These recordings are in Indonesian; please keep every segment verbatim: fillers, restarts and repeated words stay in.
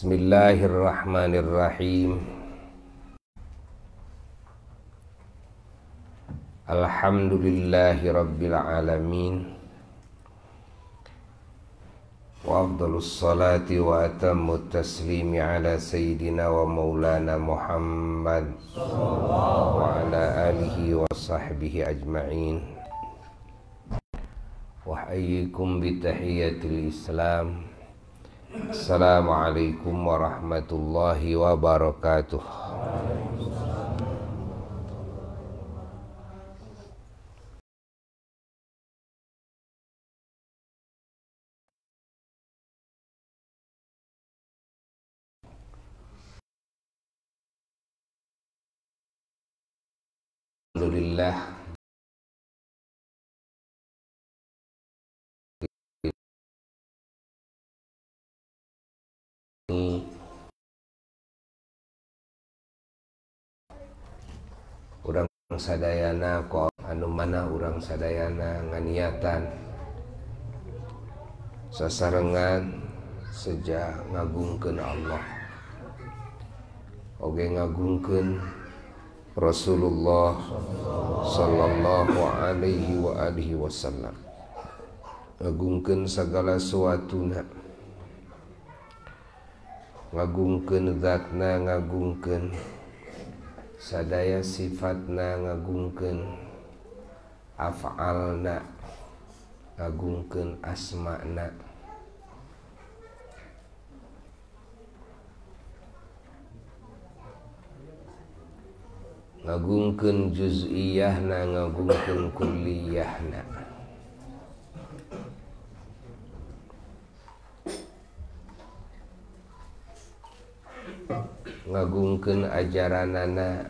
Bismillahirrahmanirrahim. Alhamdulillahi rabbil alamin. Wa afdalus salati wa atammut taslimi ala sayyidina wa maulana Muhammad wa ala alihi wa sahbihi ajma'in. Wa hayyikum bitahiyatil Islam. Assalamualaikum warahmatullahi wabarakatuh. Alhamdulillah, urang sadayana ko anu mana urang sadayana nganiatan sasarengan seja ngagungkeun Allah oge ngagungkeun Rasulullah sallallahu alaihi wa alihi wasallam, ngagungkeun sagala suatuna, ngagungkeun zatna, ngagungkeun sadaya sifatna, ngagungkeun af'alna, ngagungkeun asma'na, ngagungkeun juz'iyahna, ngagungkeun kulliyahna. Ngagungkeun ajaranana,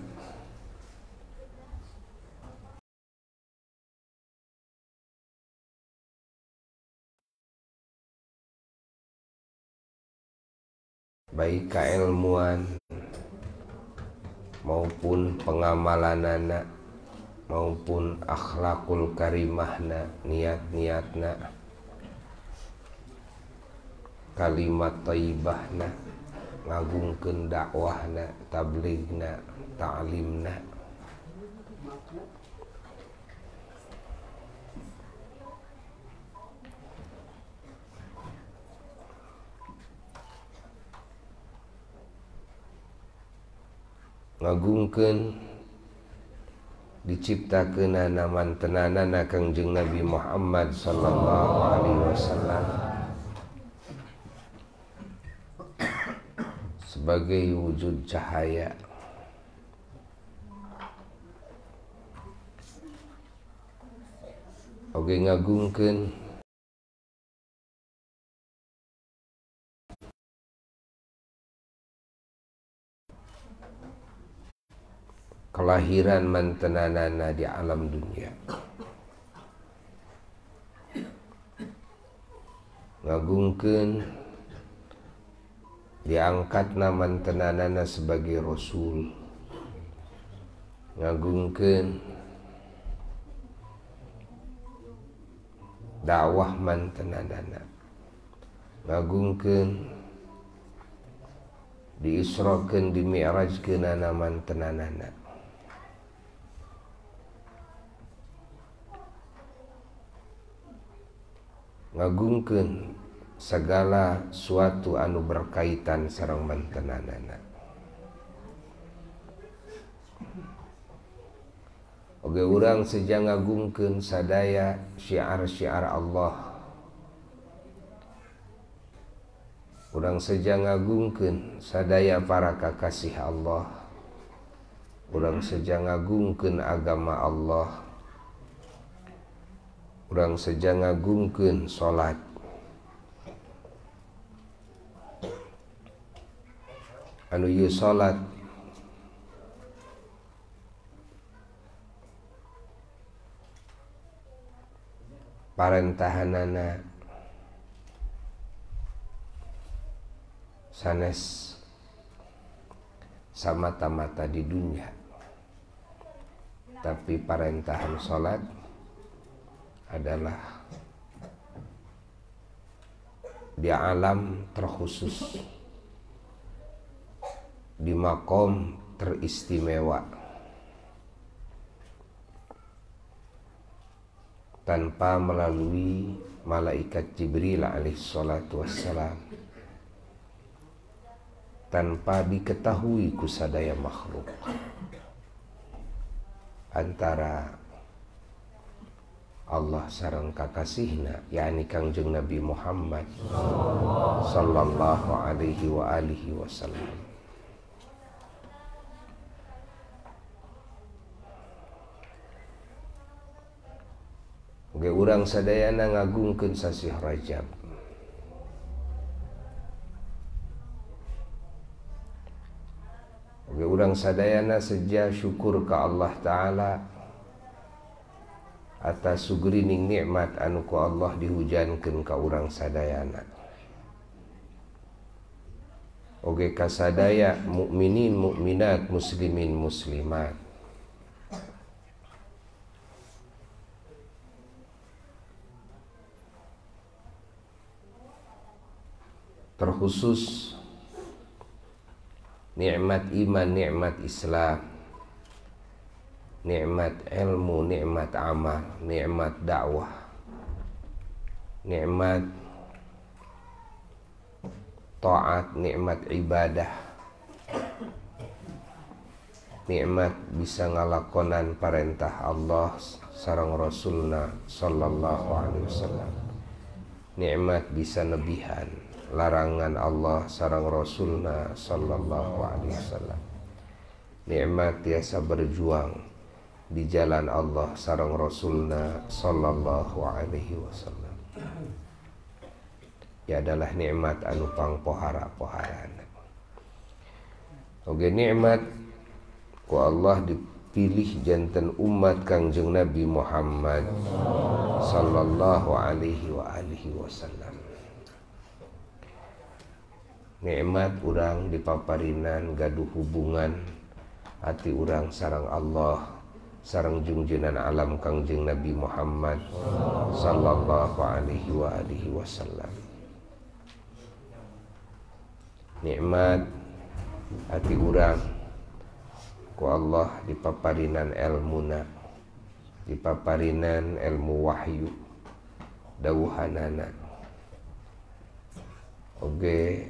baik kailmuan maupun pengamalanana maupun akhlakul karimahna, niat-niatna, kalimat thayyibahna, ngagungkeun dakwahna, tabligna, ta'limna. Ngagungkeun diciptakeunana mantenanana Kangjeng Nabi Muhammad sallallahu alaihi wasallam sebagai wujud cahaya, oge ngagungkeun kelahiran mantenanana di alam dunia, ngagungkeun diangkatna mantenanana sebagai rasul, ngagungkeun dakwah mantenanana, ngagungkeun diisrokeun dimi'rajkeunana mantenanana, ngagungkeun segala suatu anu berkaitan sareng mantenanana. Oge urang seja ngagungkeun sadaya syiar-syiar Allah, urang seja ngagungkeun sadaya para kakasih Allah, urang seja ngagungkeun agama Allah, urang seja ngagungkeun salat, anu ieu salat parentahanana sanes samata-mata di dunia, tapi parentahan salat adalah di alam terkhusus di makom teristimewa tanpa melalui malaikat Jibril alaihi salatu wassalam, tanpa diketahui ku sadaya makhluk, antara Allah sareng kakasihna yakni Kangjeng Nabi Muhammad sallallahu alaihi wa alihi wasallam. Oke, urang sadayana ngagungkeun sasih Rajab. Oke, urang sadayana seja syukur ka Allah Ta'ala atas sugerining nikmat anu ku Allah dihujankeun ka urang sadayana. Oge ka sadaya mukminin mukminat, muslimin muslimat. Terkhusus nikmat iman, nikmat Islam, nikmat ilmu, nikmat amal, nikmat dakwah, nikmat taat, nikmat ibadah, nikmat bisa ngalakonan perintah Allah sareng Rasulna sallallahu alaihi wasallam, nikmat bisa nebihan larangan Allah sareng Rasulna sallallahu alaihi wasallam, nikmat biasa berjuang di jalan Allah sareng Rasulna sallallahu alaihi wasallam. Ya adalah nikmat anu pangpohara-poharana. Oge nikmat ku Allah dipilih janten umat Kangjeng Nabi Muhammad sallallahu alaihi wa alihi wasallam. Nikmat urang dipaparinan gaduh hubungan hati urang sareng Allah sareng junjungan alam Kangjeng Nabi Muhammad sallallahu alaihi wa alihi wasallam. Nikmat hati urang ku Allah dipaparinan ilmuna, dipaparinan ilmu wahyu dawuhanana. Oge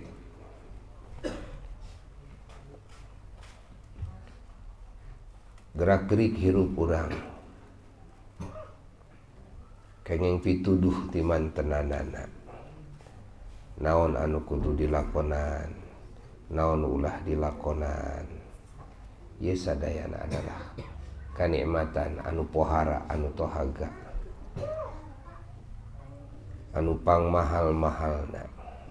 gerak-gerik hirup urang kenging pituduh timantenanana, naon anu kudu dilakonan, naon ulah dilakonan. Ieu sadayana adalah kanikmatan anu pohara, anu tohaga, anu pangmahal-mahalna.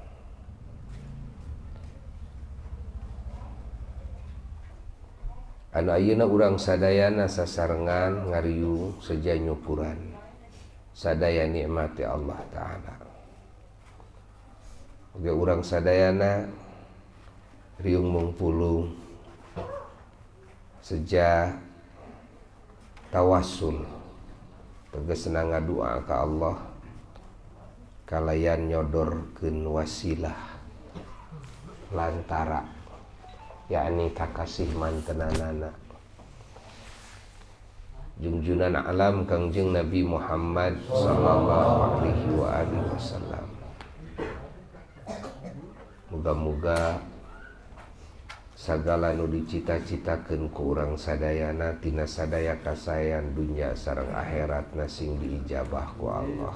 Anu ayeuna urang sadayana sasarengan ngariung seja nyukuran sadaya nikmati Allah Ta'ala. Oge urang sadayana riung mungpulung seja tawassul tegasna ngadua ka Allah kalayan nyodorkeun wasilah lantara yakni kakasih mantenanana junjunan alam Kangjeng Nabi Muhammad sallallahu alaihi wa alihi wasallam. Muga-muga sagala nu dicita-citakeun ku urang sadayana tina sadaya kasayan dunya sareng akhiratna sing diijabah ku Allah.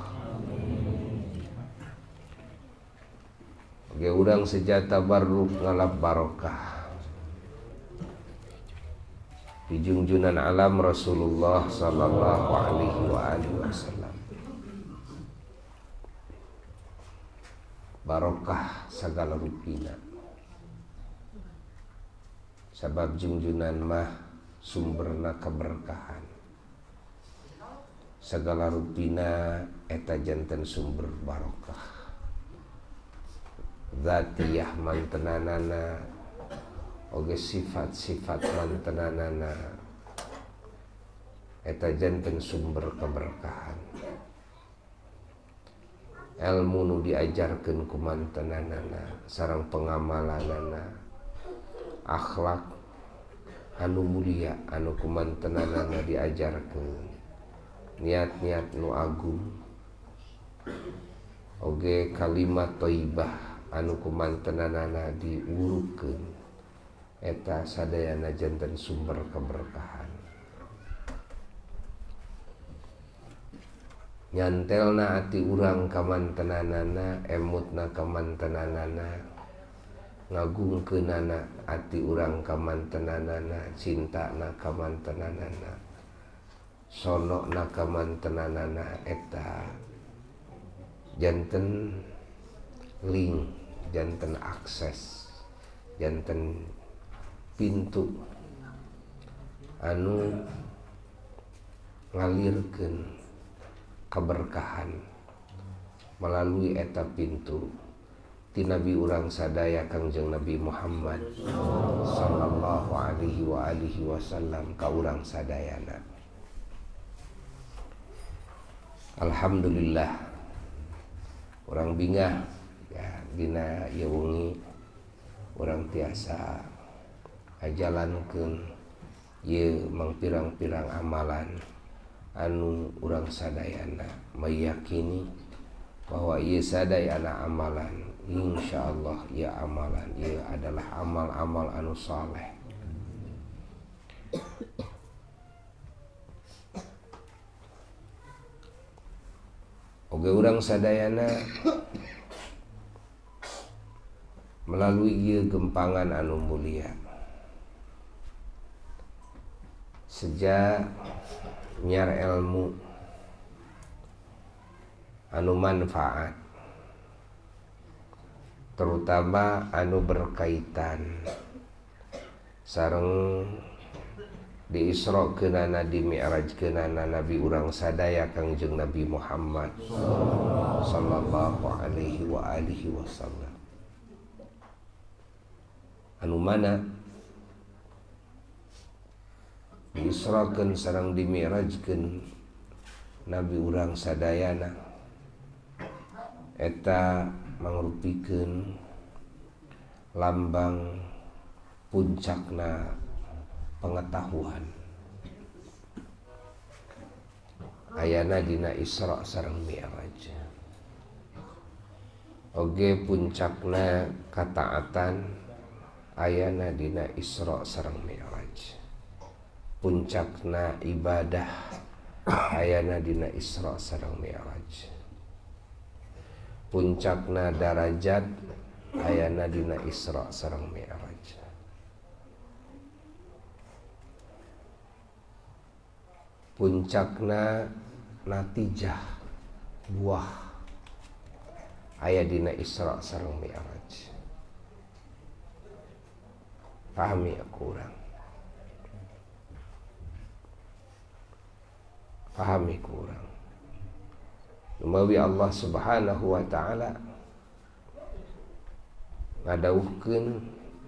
Oge urang sejata baruk ngalap barokah di junjunan alam Rasulullah sallallahu alaihi wa alihi wasallam. Barokah sagala rupina. Sabab junjunan mah sumberna keberkahan. Sagala rupina eta janten sumber barokah. Zatiyah mantenanana oge sifat-sifat mantenanana eta janten sumber keberkahan. Ilmu nu diajarkeun ku mantenanana sareng pengamalanana akhlak anu mulia anu kumantenanana diajarkeun, niat-niat nu agung, oge kalimat thayyibah anu kumantenanana diurukeun, eta sadayana janten sumber keberkahan. Nyantelna ati urang kamantenanana, emutna kamantenanana, ngagungkeunana ati urang kamantenanana, cintana kamantenanana, sonona kamantenanana, eta janten link, janten akses, janten pintu anu ngalirkeun keberkahan melalui eta pintu ti Nabi urang sadaya Kangjeng Nabi Muhammad sallallahu alaihi wa alihi wasallam ka urang sadayana. Alhamdulillah urang bingah ya dina ieu wengi urang tiasa ajalankeun ieu mang pirang-pirang amalan anu urang sadayana meyakini bahwa ieu sadayana amalan insyaallah ieu amalan ieu adalah amal-amal anu saleh. Oge urang sadayana melalui ieu gempangan anu mulia sejak nyar ilmu anu manfaat, terutama anu berkaitan sareng diisrokeunana dimi'rajkeunana Nabi urang sadaya Kangjeng Nabi Muhammad sallallahu alaihi wa alihi wasallam, anu mana diisrokeun sareng dimi'rajkeun Nabi urang sadayana eta mangrupikeun lambang puncakna pengetahuan. Ayana dina Isra sareng Mi'raj oge puncakna kataatan, ayana dina Isra sareng Mi'raj puncakna ibadah, ayana dina Isra sareng Mi'raj puncakna darajat, ayana dina Isra sareng Mi'raj. Puncakna natijah buah, aya dina Isra sareng Mi'raj. Pahami aku urang, pahami kurang. Lumawi Allah subhanahu wa ta'ala ngadawuhkeun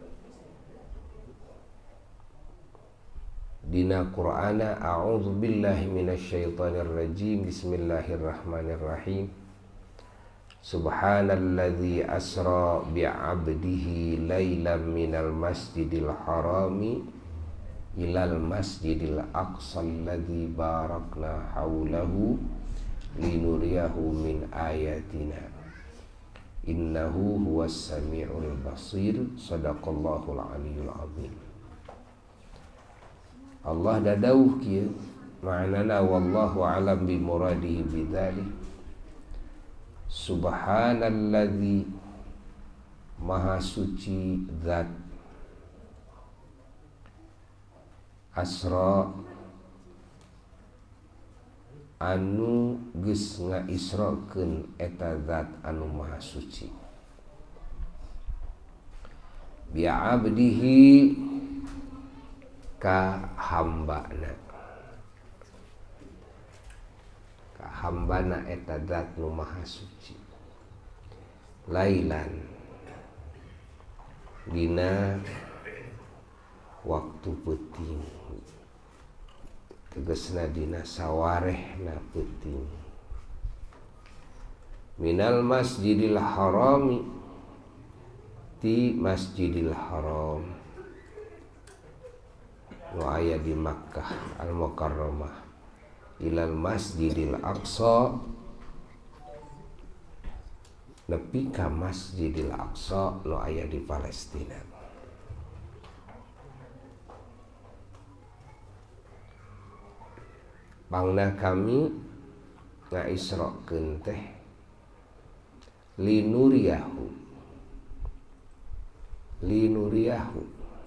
dina Qur'ana, a'udzu billahi minasyaitonir rajim, bismillahirrahmanirrahim, subhanalladzi asra bi'abdihi lailan minal masjidil harami ilal masjidil aqsa alladzi barakna haulahu linuriyahu min ayatina innahu huwas samiul basir. Sadaqallahul aliyul azim. Allah dadauh kieu ma'nana wallahu alam bi muradihi bidzalik. Subhanalladzi maha suci zat asra anu geus ngaisrokeun eta zat anu maha suci bi abdihi ka hambana, ka hambana eta zat nu maha suci, lailan dina waktu peuting, tegasna dina sawarehna peuting, minal masjidil harami ti masjidil haram, nu aya di Makkah Al Mukarramah ilal Masjidil Aqsa nepi ka Masjidil Aqsa nu aya di Palestina. Bangna kami ngaisrokeun teh linuriyahu linuriyahu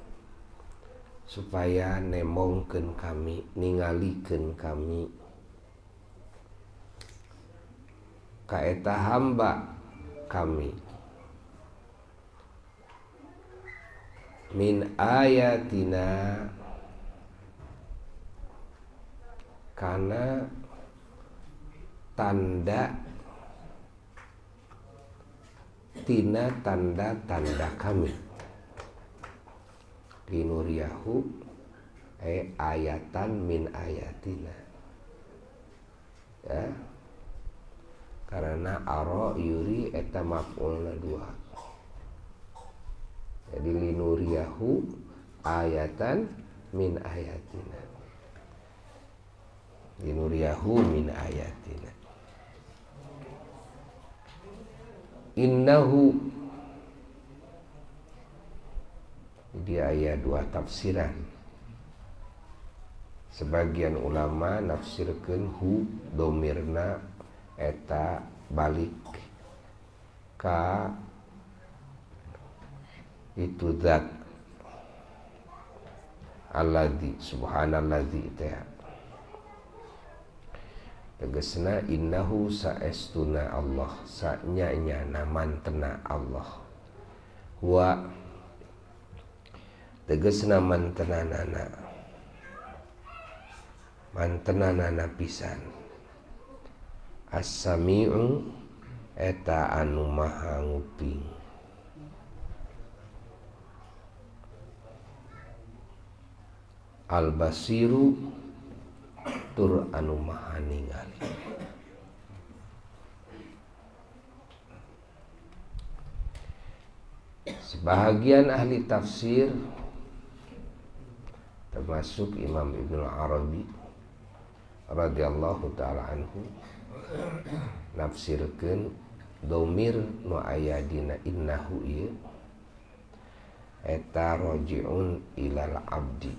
supaya nemongkeun kami ningalikeun kami ka eta hamba kami min ayatina kana tanda tina tanda-tanda kami. Linuriyahu eh ayatan min ayatina ya, karena aro yuri eta maf'ulna dua, jadi linuriyahu ayatan min ayatina, linuriyahu min ayatina. Innahu di ayat dua tafsiran. Sebagian ulama nafsirkeun hu domirna eta balik ka itu zat alladzi subhanalladzi teh tegasna innahu saestuna Allah sanyanya mantena Allah wa tegasna mantenanana mantenanana pisan as-sami'u eta anu maha nguping al-basiru tur anu maha ningali. Sebahagian ahli tafsir termasuk Imam Ibnu Arabi radhiyallahu taala anhu nafsirkeun domir nu aya dina innahu ieu eta raji'un ilal abdi.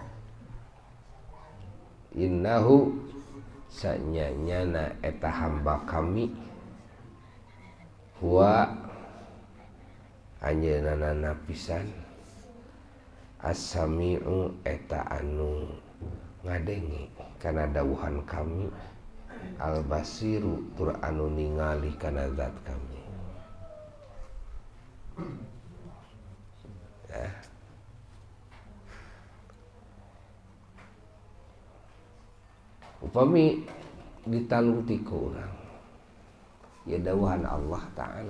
Innahu sanyanyana eta hamba kami huwa anjeunna pisan as-sami'u eta anu ngadenge kana dawuhan kami al-basiru tur anu ningali kana zat kami ya. Upami ditalungti ku urang ya dawuhan Allah Ta'ala,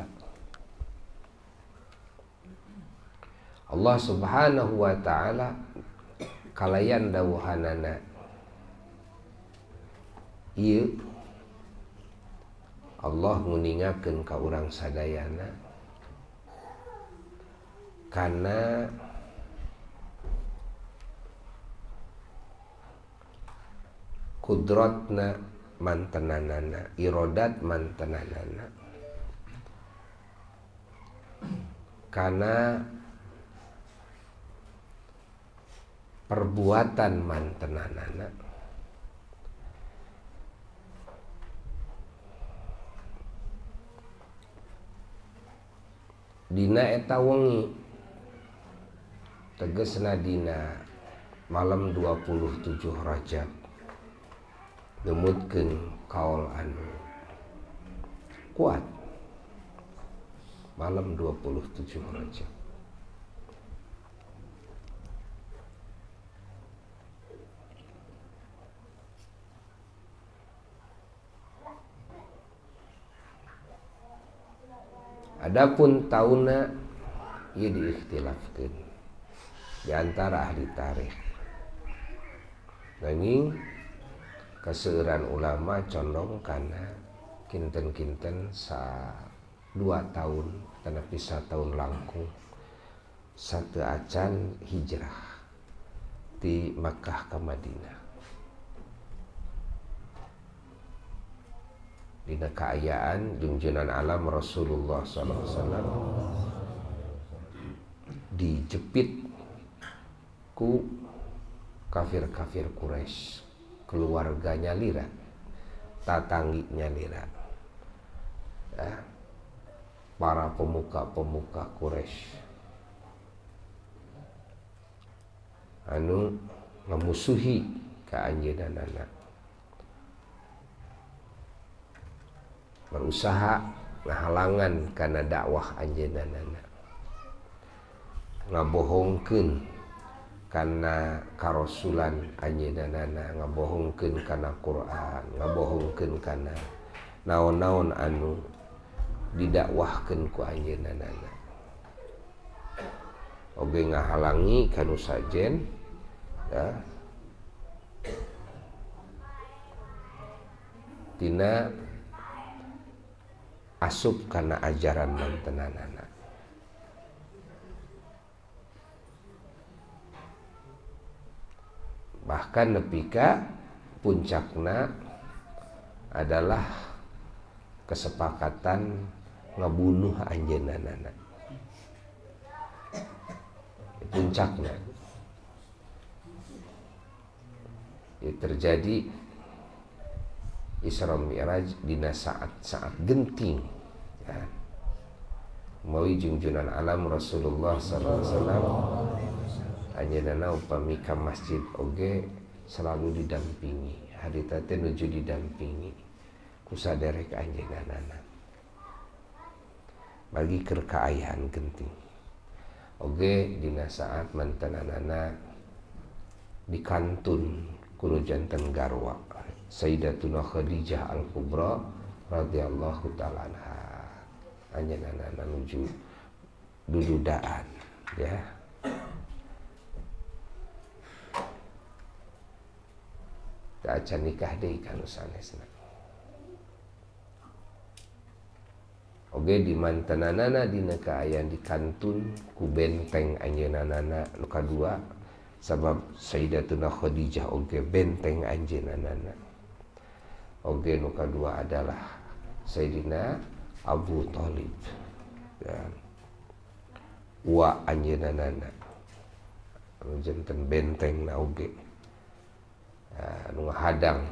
Allah Subhanahu wa Ta'ala kalayan dawuhanana ieu Allah nguningakeun ka urang sadayana kana kudratna mantenanana irodat mantenanana kana perbuatan mantenanana dina eta wengi tegesna dina malam dua puluh tujuh Rajab nemutkeun kaul anu kuat malam dua puluh tujuh Rajab. Adapun tauna ieu diikhtilafkeun di antara ahli tarikh. Nanging kaseueuran ulama condong kana kinten-kinten sa dua tahun tanapi sa tahun langkung sateu acan hijrah ti Makkah ke Madinah. Dina kaayaan junjunan alam Rasulullah sallallahu alaihi wasallam dijepit ku kafir-kafir Quraisy, keluarganya lira, tatangginya lira, ya, para pemuka-pemuka Quraisy anu ngamusuhi ka anjeunana, berusaha ngahalangan kana dakwah anjeunana, ngabohongkeun kana karasulan anjeunana, ngabohongkeun kana Quran, ngabohongkeun kana naon-naon anu didakwahkeun ku anjeunana, oge ngahalangi kanu sajen, ya, tina asup kana ajaran mantenanana. Bahkan nepika puncakna adalah kesepakatan ngebunuh anjeunana. Puncaknya ya, terjadi Isra Mi'raj dina saat-saat genting, ya. Mawi junjunan alam Rasulullah sallallahu alaihi wasallam anjeunana upami ka masjid oge selalu didampingi, harita teh nuju didampingi ku saderek anjeunana bagi keur kaayaan genting. Oge dina saat mantenanana dikantun kulo janten garwa Sayyidatuna Khadijah Al-Kubra radhiyallahu ta'ala anha, anjeunana nuju dududaan, ya. Tak acan nikah deui kanu sanesna. Oge di mantenanana dina kaayaan dikantun ku benteng anjeunana nu kadua, sabab Sayyidatuna Khadijah oge benteng anjeunana. Oge nu kadua adalah Sayyidina Abu Thalib, ya, wa anjeunana anu janten benteng na oge, anu hadang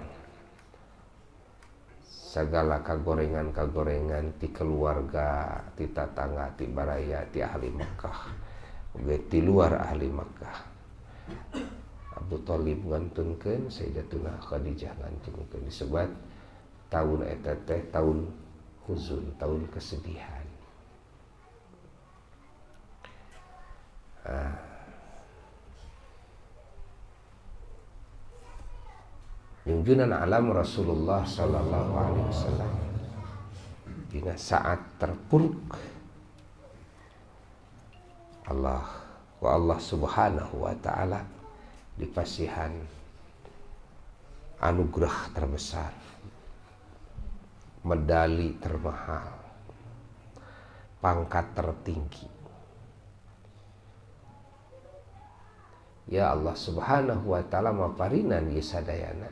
segala kagorengan-kagorengan ti keluarga, ti tatangga, ti baraya, ti ahli Makkah, oge ti luar ahli Makkah. Abu Thalib ngantunkeun, Sayyidatuna Khadijah ngantunkeun, disebut tahun eta teh tahun huzun, tahun kesedihan. Ah. Junjunan alam Rasulullah sallallahu alaihi wasallam dina saat terpuruk Allah wa Allah subhanahu wa ta'ala dipasihan anugerah terbesar, medali termahal, pangkat tertinggi. Ya Allah subhanahu wa ta'ala maparinan ieu sadayana.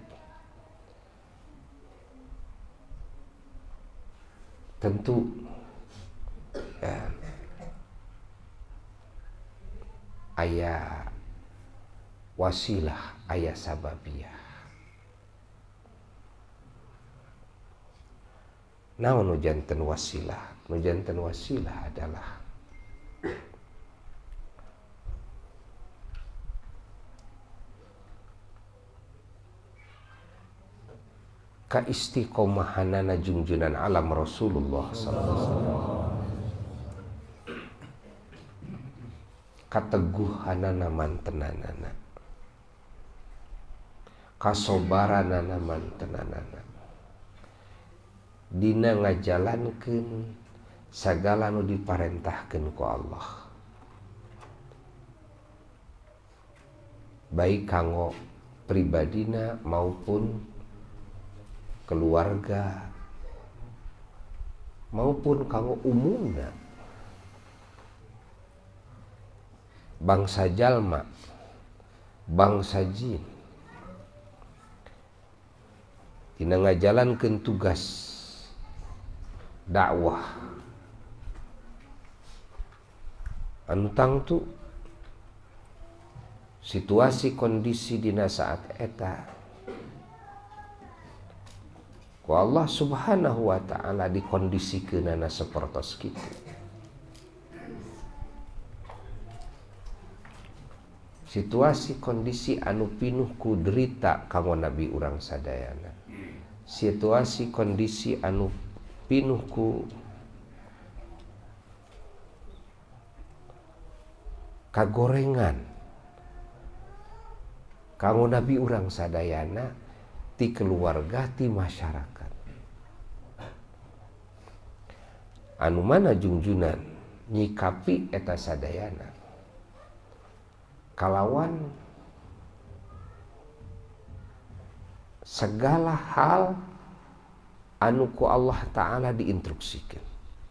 Tentu, ya, aya wasilah, aya sababiyah. Naon nu janten wasilah? Nu janten wasilah adalah kaistiqomahanana junjunan alam Rasulullah sallallahu alaihi wasallam, kateguhanana mantenanana, kasobaranana mantenanana dina ngajalankeun sagala nu diparentahkeun ku Allah, baik kanggo pribadina maupun keluarga maupun kanggo umumna, bangsa jalma bangsa jin dina ngajalankeun tugas dakwah anu tangtu situasi kondisi dina saat eta ku Allah subhanahu wa ta'ala dikondisikeunana sapertos kitu. Situasi kondisi anu pinuh ku derita kanggo nabi urang sadayana. Situasi kondisi anu pinuh ku kagorengan kanggo nabi urang sadayana ti keluarga ti masyarakat. Anu mana jungjunan nyikapi eta sadayana kalawan segala hal anu ku Allah Ta'ala diinstruksikan.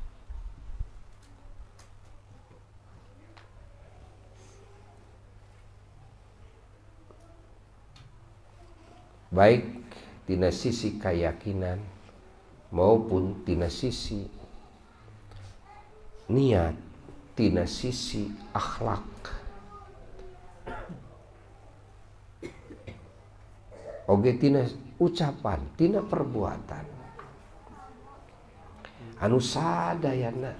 Baik tina sisi keyakinan maupun tina sisi niat, tina sisi akhlak. Oge tina ucapan, tina perbuatan anu sadayana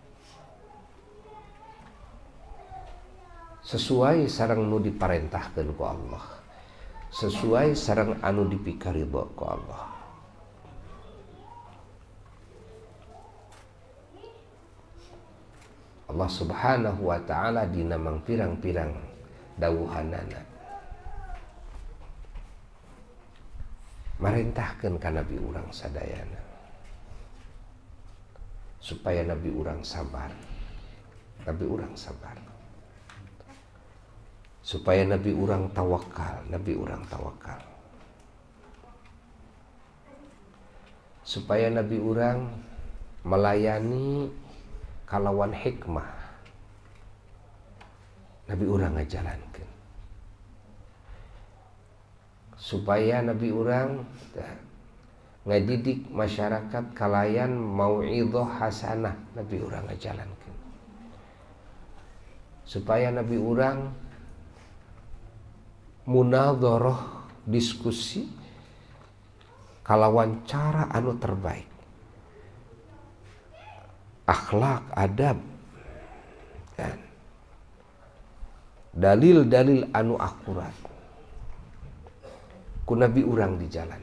sesuai sareng nu diparentahkeun ku Allah, sesuai sareng anu dipikaridho ku Allah. Allah subhanahu wa ta'ala dina mang pirang-pirang dawuhanana marentahkeun ka nabi urang sadayana supaya nabi urang sabar, nabi urang sabar, supaya nabi urang tawakal, nabi urang tawakal, supaya nabi urang melayani kalawan hikmah, nabi urang ngajalankeun, supaya nabi urang ngadidik masyarakat kalayan mau'idhah hasanah, nabi urang ngajalankeun, supaya nabi urang munadharah diskusi kalawan cara anu terbaik, akhlak, adab, dan dalil-dalil anu akurat ku nabi urang dijalankeun.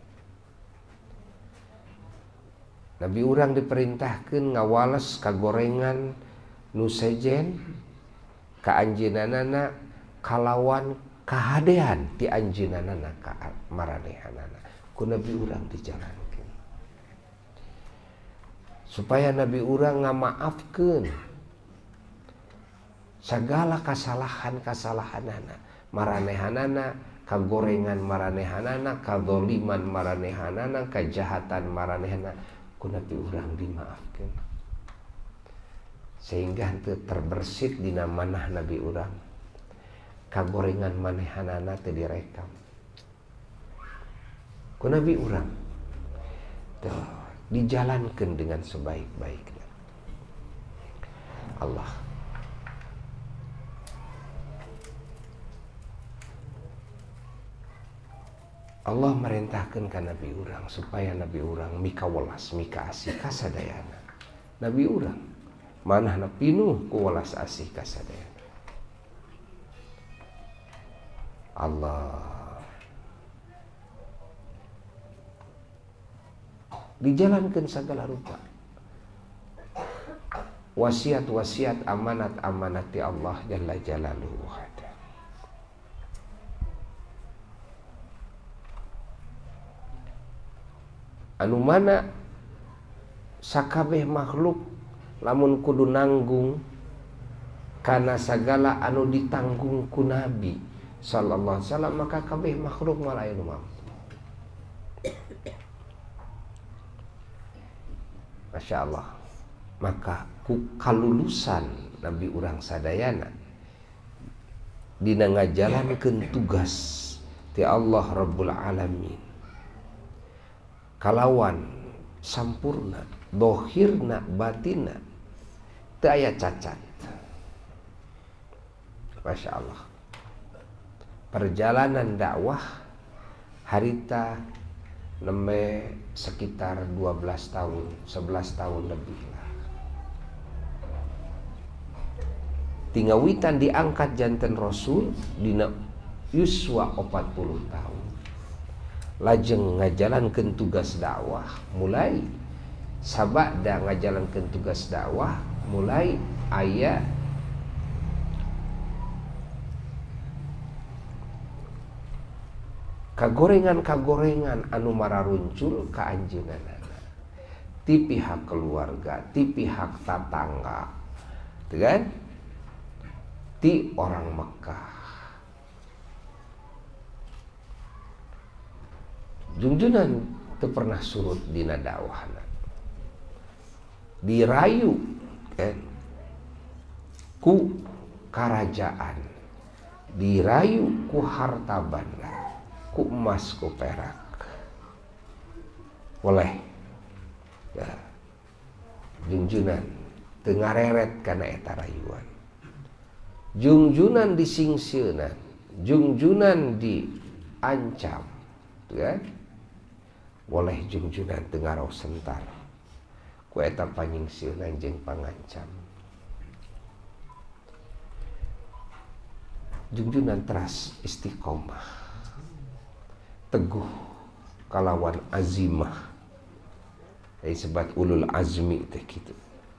Nabi urang diperintahkeun ngawales kagorengan nu sejen ka anjeunana kalawan kahadean ti anjeunana ka maranehanana, ku nabi urang dijalankeun. Supaya nabi urang ngamaafkeun sagala kasalahan-kasalahanana, maranehanana, kagorengan maranehanana, kadzaliman maranehanana, kejahatan maranehanana, ku nabi urang dimaafkeun. Sehingga henteu terbersit dina manah nabi urang, kagorengan manehanana teu direkam. Ku nabi urang tuh dijalankeun dengan sebaik-baiknya. Allah Allah merintahkeun ka nabi urang supaya nabi urang mika welas mika asih ka sadayana. Nabi urang manahna pinuh ku welas asih ka sadayana. Allah dijalankeun sagala rupa wasiat-wasiat, amanat-amanat ti Allah jalla jalaluhu. Anu mana sakabeh makhluk lamun kudu nanggung kana sagala anu ditanggung ku Nabi sallallahu alaihi wasallam, maka kabeh makhluk malah anu mampu. Masya Allah. Maka ku kalulusan nabi urang sadayana dina ngajalankeun tugas ti Allah Rabbul Alamin kalawan sampurna dohirna batina teu aya cacat. Masya Allah, perjalanan dakwah harita neme sekitar dua belas tahun, sebelas tahun lebih lah. Tingawitan diangkat janten Rasul dina yuswa empat puluh tahun. Lajeng ngajalankeun tugas dakwah mulai sabada ngajalankeun tugas dakwah mulai aya kagorengan-kagorengan anu mararuncul ka anjeunanana ti pihak keluarga, ti pihak tatangga, kan? Ti orang Mekah. Junjunan teu pernah surut dina dakwahna. Dirayu kan ku karajaan, dirayu ku harta banda, ku emas ku perak. Boleh ya, junjunan teu ngareret kana eta rayuan. Jungjunan disingsieunan, jungjunan diancam, ya. Boleh jungjunan teu ngaraos sentar ku eta panyingsieunan jeung pangancam. Jungjunan teras istiqomah, teguh kalawan azimah, disebut ulul azmi teh kitu.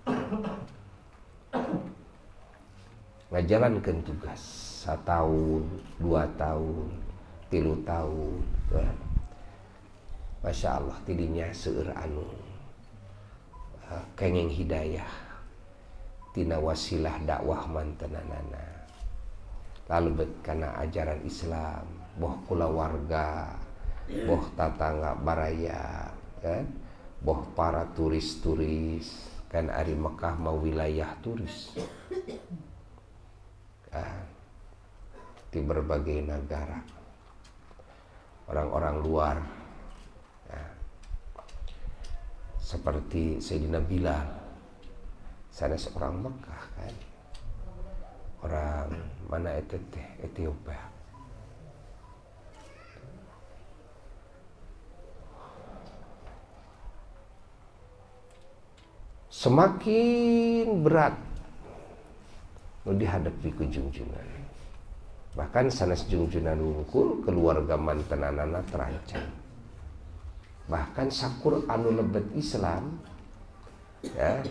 Ngajalankeun tugas satahun, dua tahun, tilu tahun, ya. Masya Allah tidinya seueur anu uh, kenging hidayah tina wasilah dakwah mantenanana, lalu bet kana ajaran Islam, boh kulawarga, boh tatangga baraya, kan? Boh para turis-turis, kan ari Mekah mau wilayah turis. Ah, di berbagai negara, orang-orang luar, ya, seperti Sayyidina Bilal, sana seorang Mekah kan, orang mana itu teh Ethiopia. Semakin berat nu dihadapi ku jungjunan, bahkan sanes jungjunan wungkul keluarga mantenanana terancam, bahkan sakur anu lebet Islam ya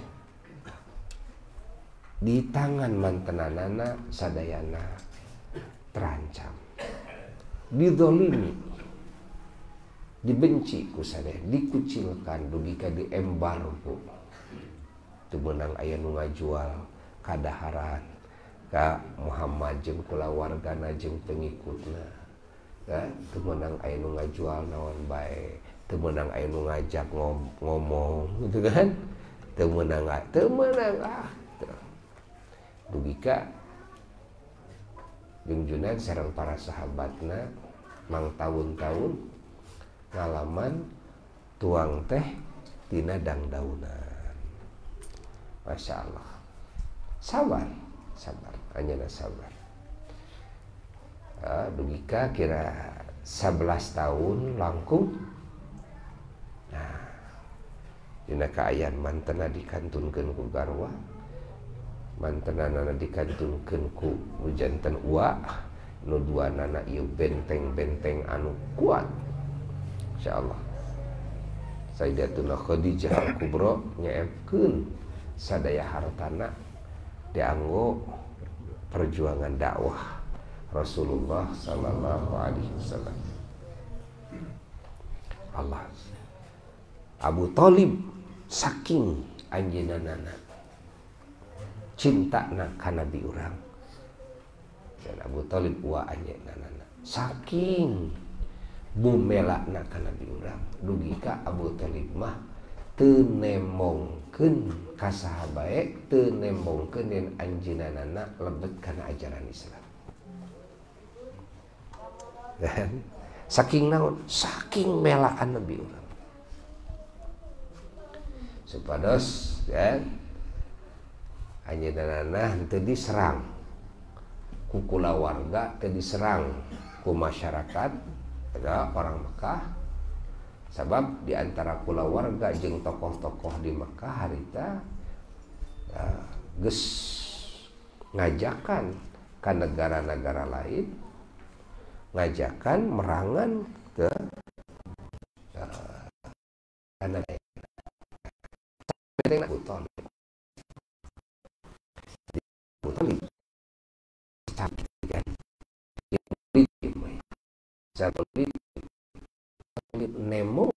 di tangan mantenanana sadayana terancam, didolimi, dibenci ku sadaya, dikucilkan, dugi ka diembargo, teu meunang aya nu ngajual kadaharan ka Muhammad jeung kulawargana jeung pengikutna, ya, teu meunang aya nu ngajual naon bae, teu meunang aya nu ngajak ngom ngomong gitu kan, teu meunang teu meunang ah dugi ka junjunan sareng para sahabatna mang tahun-tahun ngalaman tuang teh tina dangdaunan. Masya Allah, sabar sabar anyana sabar. Uh, dugika kira sebelas tahun langkung. Nah, dina kaayaan mantena dikantunkeun ku garwa, mantenana dikantunkeun ku nu janten uwa, nu duanana ieu benteng-benteng anu kuat. Insyaallah Sayyidatuna Khadijah Al-Kubra nyaepkeun sadaya hartana dianggo perjuangan dakwah Rasulullah sallallahu alaihi wasallam. Allah Abu Thalib saking anjeunana cintana ka Nabi urang, dan Abu Thalib wa anjeunana saking bumelana ka Nabi urang, dugi ka Abu Thalib mah teu nemongkeun ka sahabae, teu nemongkeun yen anjeunana lebet kana ajaran Islam. kan? Saking naon, saking melaan Nabi urang. Supados kan anjeunna teu diserang ku kulawarga, teu diserang ku masyarakat ada orang Mekah. Sabab di antara kulawarga jeung tokoh-tokoh di Mekah harita ya, geus ngajakan ka negara-negara lain, ngajakan merangan ke uh, negara Abu Thalib. Abu Thalib satu nemo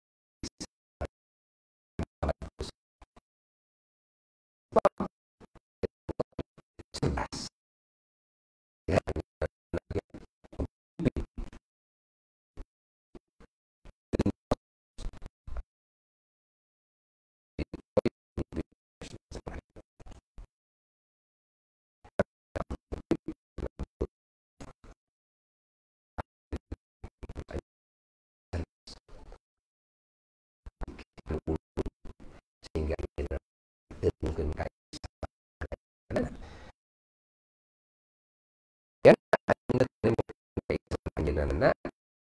sehingga mungkin kayak ya anjeunna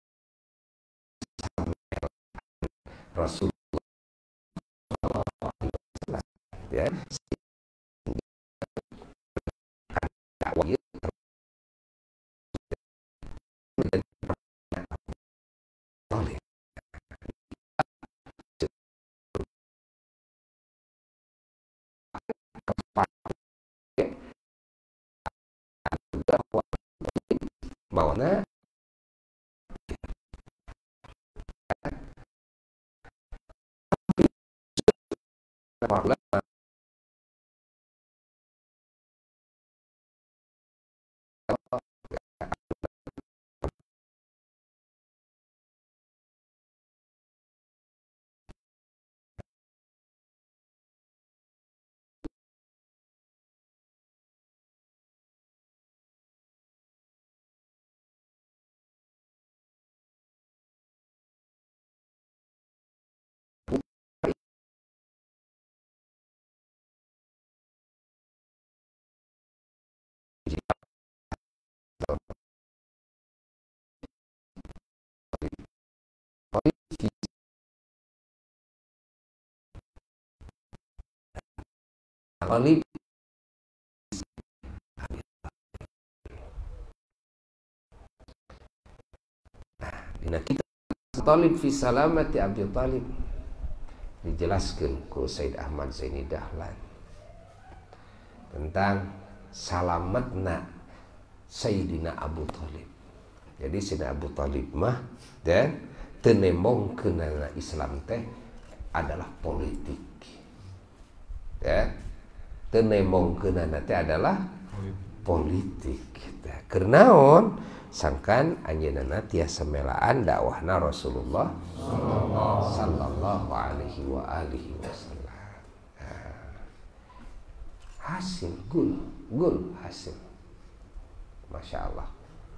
Rasulullah ya dakwah mauna Talib nah dina kita Talib fi salamati Abi Thalib dijelaskan ku Said Ahmad Zaini Dahlan tentang salamatna Sayyidina Abu Thalib. Jadi Sayyidina Abu Thalib mah dan tenemong kenana Islam teh adalah politik ya, tenemong kenana teh adalah politik gitu. Kernaon sangkan anjeunna tiasa melaan dakwahna Rasulullah sallallahu alaihi wa alihi wasallam. Hasil gul gul hasil, masya Allah.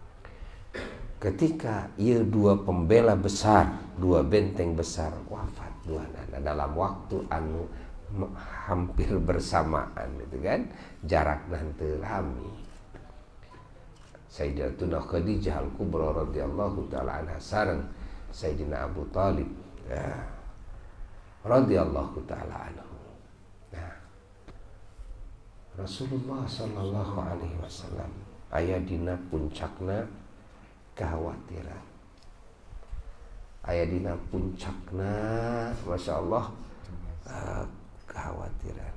Ketika ia dua pembela besar, dua benteng besar wafat dua nana dalam waktu anu hampir bersamaan, gitu kan? Jarak nanti lami. Sayyidatuna Khadijah Al-Kubra radhiyallahu taala anha sareng Sayyidina Abu Thalib ya, radhiyallahu taala anhu. Nah, Rasulullah sallallahu alaihi wasallam aya dina puncakna kekhawatiran, aya dina puncakna masya Allah uh, kekhawatiran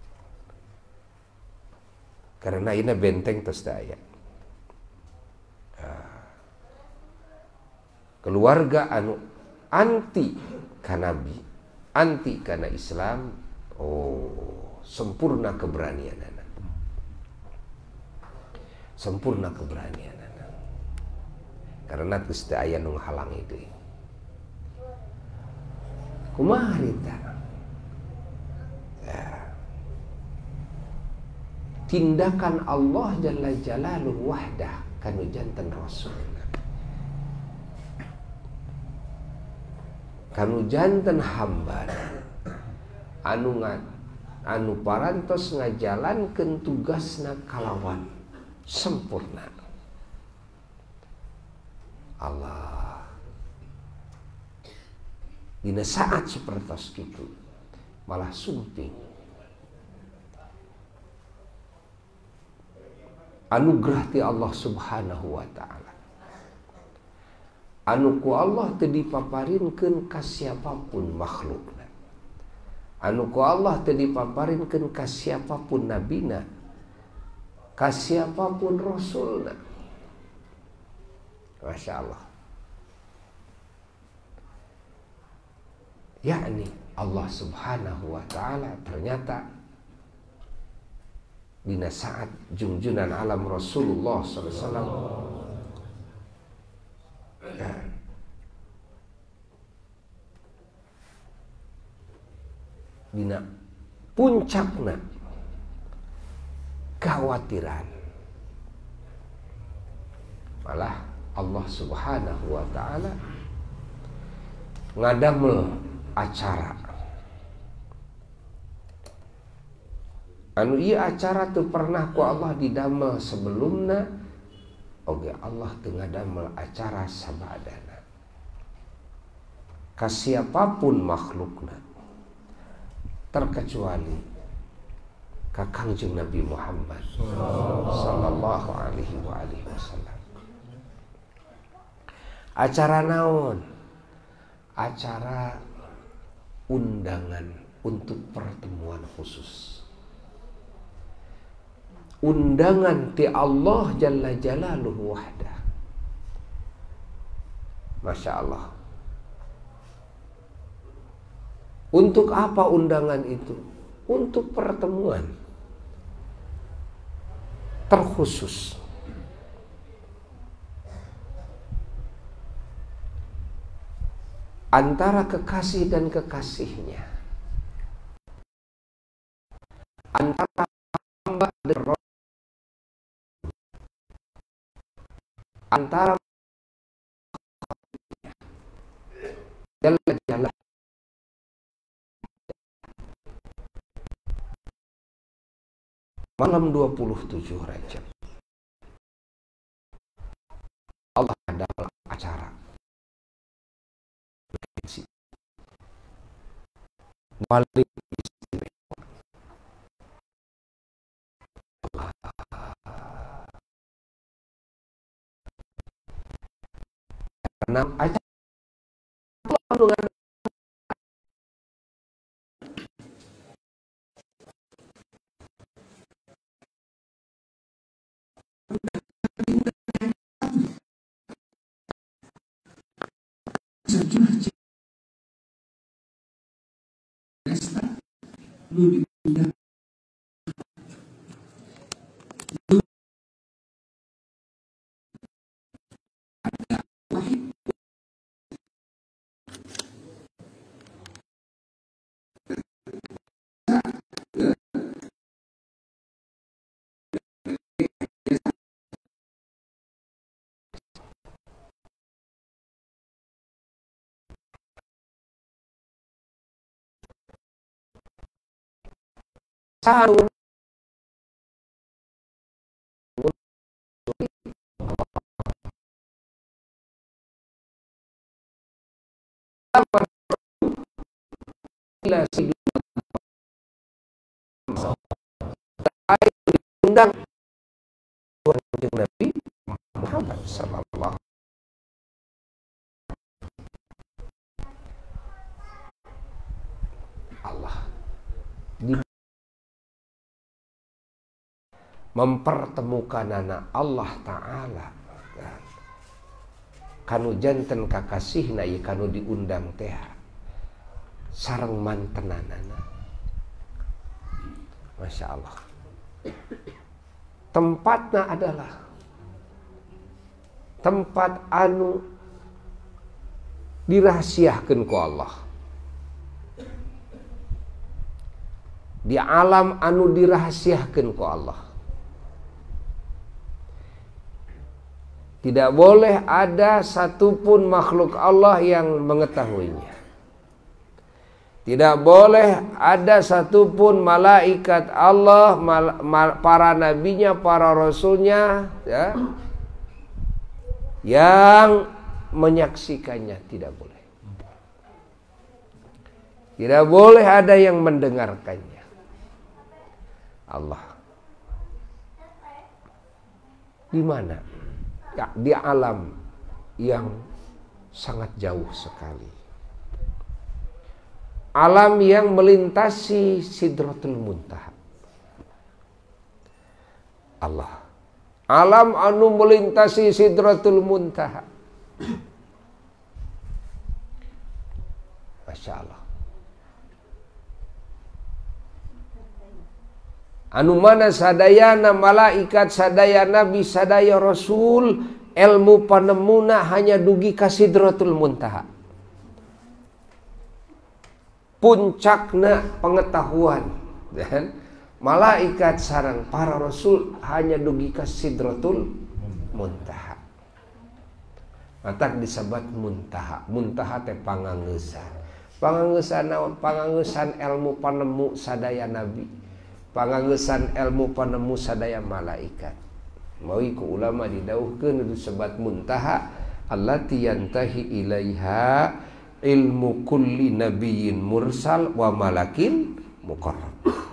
karena ini benteng tos daya uh, keluarga anu anti ka Nabi, anti kana Islam, oh sempurna keberanian anak, sempurna keberanian anak, karena geus teu aya nu ngahalangi deui. Kumaha harita? Ya. Tindakan Allah Jalla Jalaluhu wahdah kanu janten Rasul kanu janten hamba anu ngan anu parantos ngajalankeun tugasna kalawan sempurna. Allah dina saat sapertos kitu malah sumping anugerah ti Allah Subhanahu wa ta'ala anu ku Allah teu dipaparinkeun ka siapapun makhlukna, anu ku Allah teu dipaparinkeun ka siapapun nabina, ka siapapun rasulna. Masya Allah. Yakni Allah Subhanahu wa ta'ala ternyata dina saat junjunan alam Rasulullah sallallahu alaihi wasallam dina puncakna kekhawatiran, malah Allah Subhanahu wa ta'ala ngadamel acara anu ieu acara teu pernah ku Allah didamel sebelumna, oge Allah teu ngadamel acara sabadana ka siapapun makhlukna terkecuali ka Kangjeng Nabi Muhammad sallallahu alaihi wa alihi wasallam. Acara naon? Acara undangan untuk pertemuan khusus. Undangan ti Allah Jalla Jalaluhu wahdah. Masya Allah. Untuk apa undangan itu? Untuk pertemuan terkhusus. Antara kekasih dan kekasihnya, antara hamba dan roh, antara jalan-jalan malam dua puluh tujuh Rajab Allah adalah acara paling istimewa. Karena acara dengan lu dipindah lu ada wahid sarung undang Kanjeng Nabi Muhammad sallallahu Allah di mempertemukan anak Allah Ta'ala kanu janten kakasihna ieu kanu diundang teh sareng mantenanana. Masya Allah. Tempatnya adalah tempat anu dirahasiakeun ku Allah, di alam anu dirahasiakeun ku Allah. Tidak boleh ada satupun makhluk Allah yang mengetahuinya. Tidak boleh ada satupun malaikat Allah, mal, mal, para nabinya, para rasulnya, ya, yang menyaksikannya. Tidak boleh. Tidak boleh ada yang mendengarkannya. Allah. Di mana? Ya, di alam yang sangat jauh sekali. Alam yang melintasi Sidratul Muntaha. Allah. Alam anu melintasi Sidratul Muntaha. Masya Allah. Anu mana sadayana malaikat, sadaya nabi, sadaya rasul, ilmu panemuna hanya dugi ka Sidratul Muntaha. Puncakna pengetahuan, dan malaikat sareng para rasul hanya dugi ka Sidratul Muntaha. Matak disebut muntaha. Muntaha teh pangangeusan. Pangangeusan naon? Pangangeusan ilmu panemu sadaya nabi. Pangangeusan ilmu panemu sadaya malaikat. Mawi ku ulama didawuhkeun disebut muntaha allati yantahi ilaiha ilmu kulli nabiyyin mursal wa malakin muqarrab.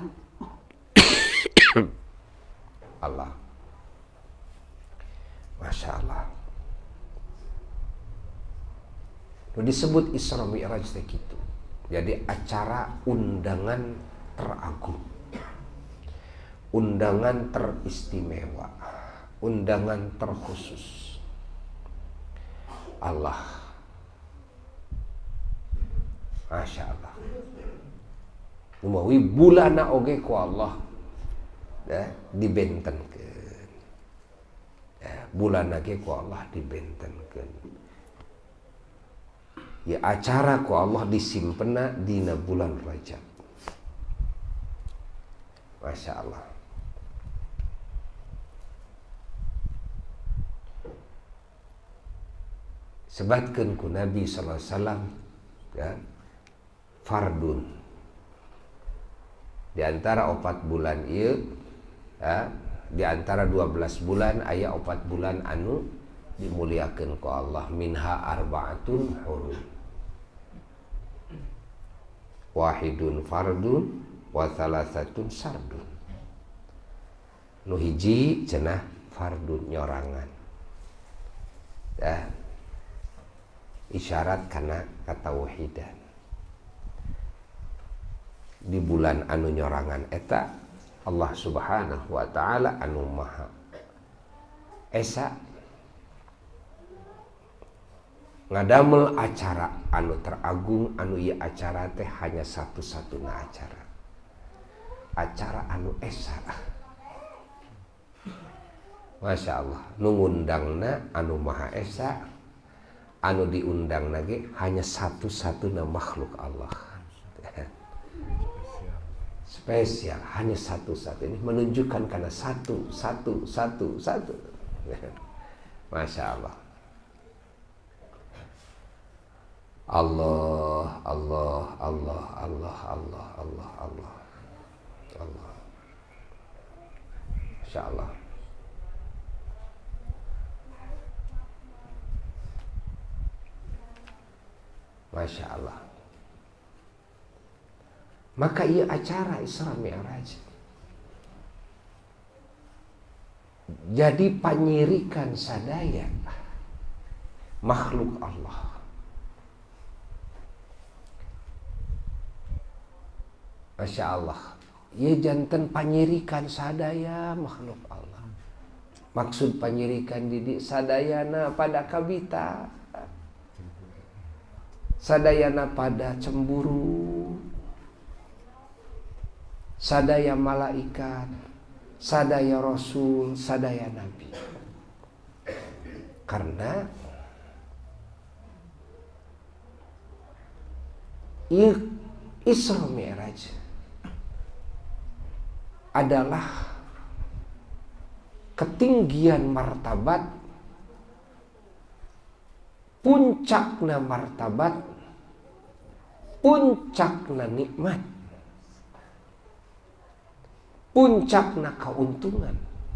Allah. Masya Allah. Itu disebut Isra Mi'raj gitu. Jadi acara undangan teragung, undangan teristimewa, undangan terkhusus. Allah. Masya Allah. Umawi bulana oge ku Allah ya, dibentenkeun. Ya, bulana ge ku Allah dibentenkeun. Ya acara ku Allah disimpena dina bulan Rajab. Masya Allah. Sebatkeun ku Nabi sallallahu alaihi wasallam ya, fardun di antara opat bulan ieu ya, di antara dua belas bulan aya opat bulan anu dimuliakeun ku Allah, minha arba'atun hurum, wahidun fardun wa thalathatun sardun. Nu hiji cenah fardun nyorangan ya, isyarat kana katauhidan. Di bulan anu nyorangan eta Allah Subhanahu wa ta'ala anu maha esa ngadamel acara anu teragung, anu ieu acara teh hanya satu-satuna acara, acara anu esa. Masya Allah. Nu ngundangna anu maha esa, anu diundang lagi hanya satu-satuna makhluk Allah. Spesial, hanya satu-satu. Ini menunjukkan karena satu, satu, satu, satu. Masya Allah. Allah, Allah, Allah, Allah, Allah, Allah, Allah, Allah. Masya Allah. Masya Allah. Maka ia acara Isra Mi'raj jadi panyirikan sadaya makhluk Allah. Masya Allah. Ia jantan panyirikan sadaya makhluk Allah. Maksud panyirikan didik sadayana pada kabita, sadayana pada cemburu, sadaya malaikat, sadaya rasul, sadaya nabi. Karena Isra Mi'raj adalah ketinggian martabat, puncakna martabat, puncakna nikmat, puncakna keuntungan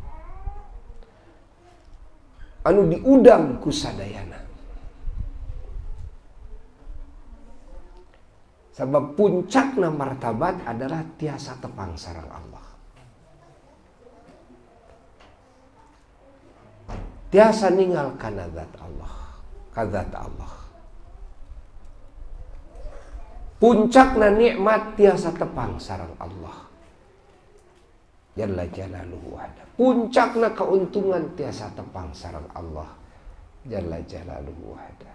anu diudang ku sadayana. Sebab puncakna martabat adalah tiasa tepang sareng Allah. Tiasa ninggal kana zat Allah, ka zat Allah. Puncakna nikmat tiasa tepang sareng Allah Jalla Jalaluhu wahda. Puncakna keuntungan tiasa tepang sareng Allah Jalla Jalaluhu wahda.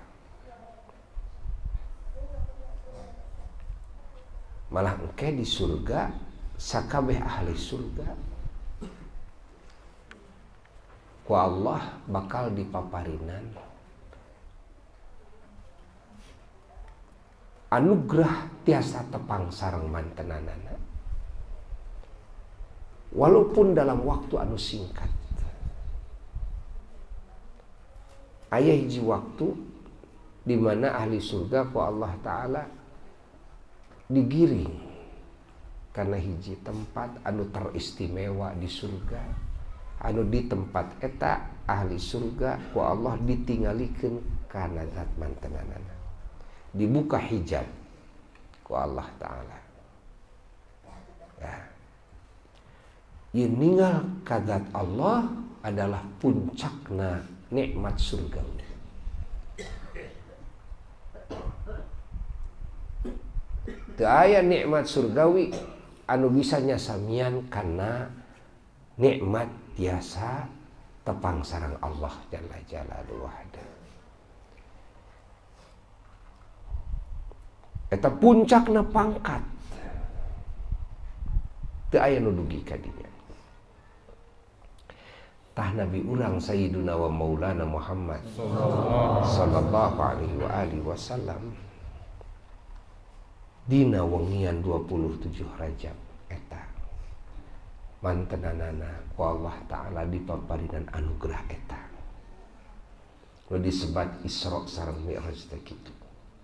Malah engke di surga sakabeh ahli surga ku Allah bakal dipaparinan anugerah tiasa tepang sareng mantenanana, walaupun dalam waktu anu singkat. Aya hiji waktu di mana ahli surga ku Allah Ta'ala digiring karena hiji tempat anu teristimewa di surga, anu di tempat eta ahli surga ku Allah ditinggalikeun kana zat mantenanana. Dibuka hijab ku Allah Ta'ala. Ya. Yang ninggal ka zat Allah adalah puncakna nikmat surga. Teu aya nikmat surgawi anu bisa nyasamian kana nikmat tiasa tepang sareng Allah Jalla Jalaluhu wahda. Eta puncakna pangkat. Teu aya nu dugi ka dinya. Tah Nabi urang Sayyiduna wa Maulana Muhammad sallallahu alaihi wa alihi wasallam dina wengian dua puluh tujuh Rajab eta mantenanana ku Allah Ta'ala dipaparinan anugerah eta nu disebat Isra sareng Mi'raj teh kitu.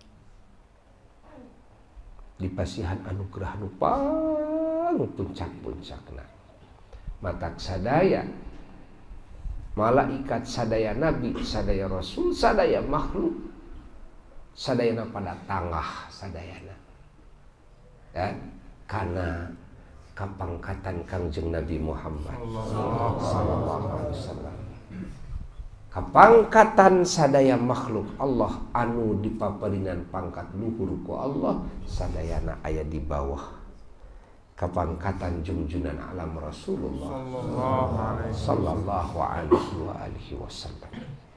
Dipasihan anugerah nu pang puncak-puncakna. Matak sadaya malaikat, sadaya nabi, sadaya rasul, sadaya makhluk, sadayana pada tangah sadayana. Ya, karena kapangkatan Kangjeng Nabi Muhammad sallallahu alaihi wasallam. Kapangkatan sadaya makhluk Allah anu dipaparinan pangkat luhur ku Allah sadayana aya di bawah kapangkatan junjunan alam Rasulullah sallallahu alaihi wa alihi wasallam.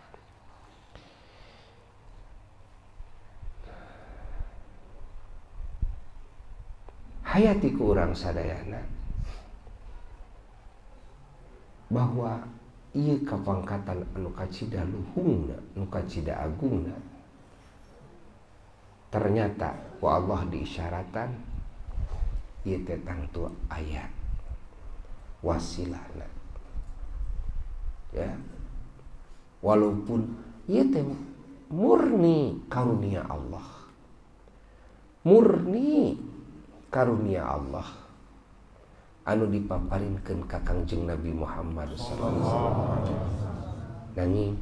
Hayati ku urang sadayana bahwa ieu kapangkatan anu kacida luhungna, anu kacida agungna, ternyata ku Allah diisyaratan ieu teh tangtu aya wasilahna. Ya. Walaupun ieu teh murni karunia Allah. Murni karunia Allah anu dipaparinkeun ka Kangjeng Nabi Muhammad sallallahu alaihi wasallam. Nanging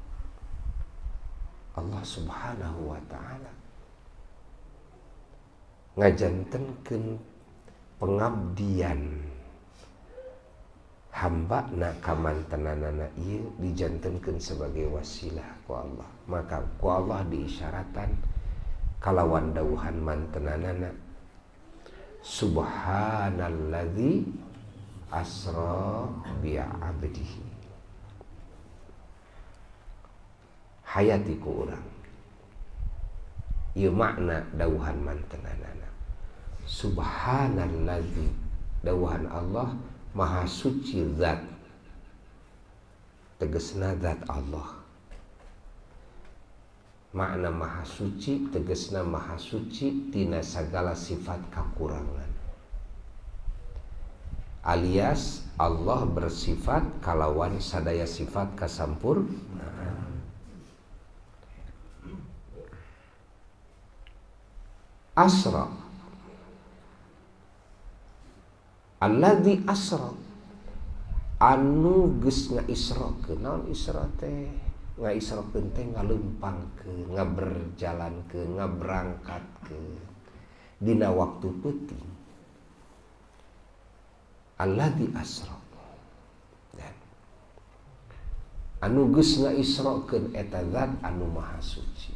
Allah Subhanahu wa taala ngajantenkeun pengabdian hamba na kamantenanana ieu dijantenkeun sebagai wasilah ku Allah. Maka ku Allah diisyaratan kalawan dawuhan mantenanana Subhanalladzi asra bi 'abdihi. Hayati ku urang ieu makna dawuhan mantenanana. Subhanalladzi, dawuhan Allah maha suci zat, tegasna zat Allah. Makna maha suci tegasna maha suci tina sagala sifat kakurangan, alias Allah bersifat kalawan sadaya sifat kasampurnaan. asra, alladzi asra anu geus ngaisrokeun. Naon isra teh? Ngaisrokeun teh ngaleumpangkeun, ngaberjalankeun, ngaberangkatkeun dina waktu peuting. Alladzi asra, anu geus ngaisrokeun eta zat anu maha suci.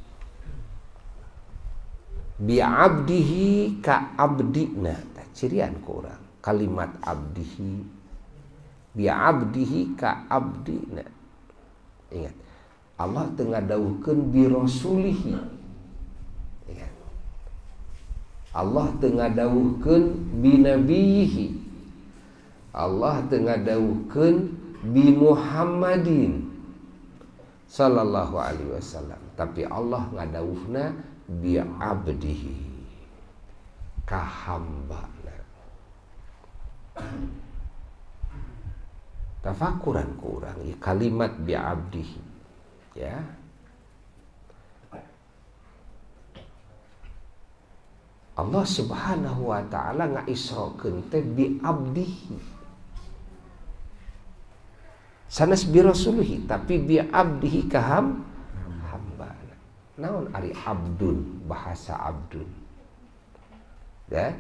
Bi abdihi ka abdina, tah cirian ku urang kalimat abdihi, bi abdihi ka abdina. Ingat, Allah teu ngadawuhkeun bi rasulihi. Ingat, Allah teu ngadawuhkeun bi nabiyihi. Allah teu ngadawuhkeun bi Muhammadin sallallahu alaihi wasallam, tapi Allah ngadawuhna bi abdihi, ka hambana. Tafakuran ku urang ya kalimat bi abdihi, ya. Allah Subhanahu wa taala ngaisrokeun teh bi abdihi, sanes bi rasulihi, tapi bi abdihi ka ham hambana. Naon ari abdun, bahasa abdun, ya.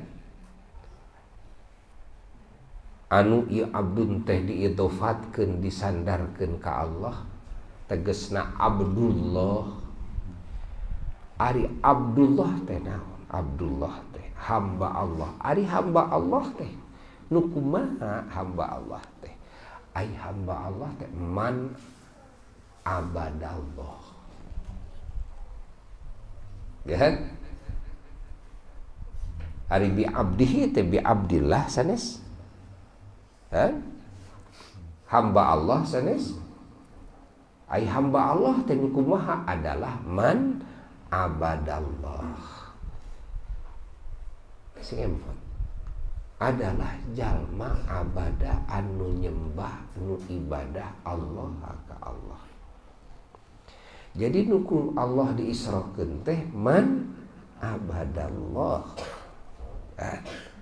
Anu ieu abdun teh diidofatkeun, disandarkeun ka Allah, tegesna Abdullah. Ari Abdullah teh naon? Abdullah teh hamba Allah. Ari hamba Allah teh nu kumaha hamba Allah teh? Ai hamba Allah teh man abadallah. Ya. Ari bi abdihi teh bi abdillah sanes. Ha? Hamba Allah sanes. Ai hamba Allah teh nu kumaha adalah man abadallah. Sing empot adalah jalma abada anu nyembah nu ibadah Allah ka Allah. Jadi nuku Allah diisrokeun teh man abadallah. Eh.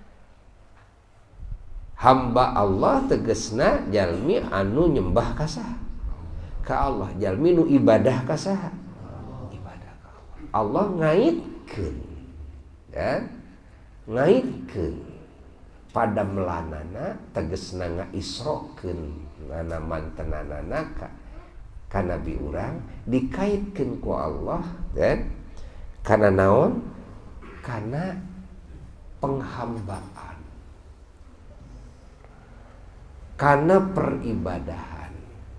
Hamba Allah tegesna jalmi anu nyembah ka saha? Ka Allah. Jalmi nu ibadah ka saha? Ibadah ka Allah. Allah ngaitkeun. Ya. Ngaitkeun pada melanana tegesna ngaisrokeun ngana mantenanana ka ka nabi urang dikaitkeun ku Allah dan kana naon? Kana penghambaan, kana peribadahan.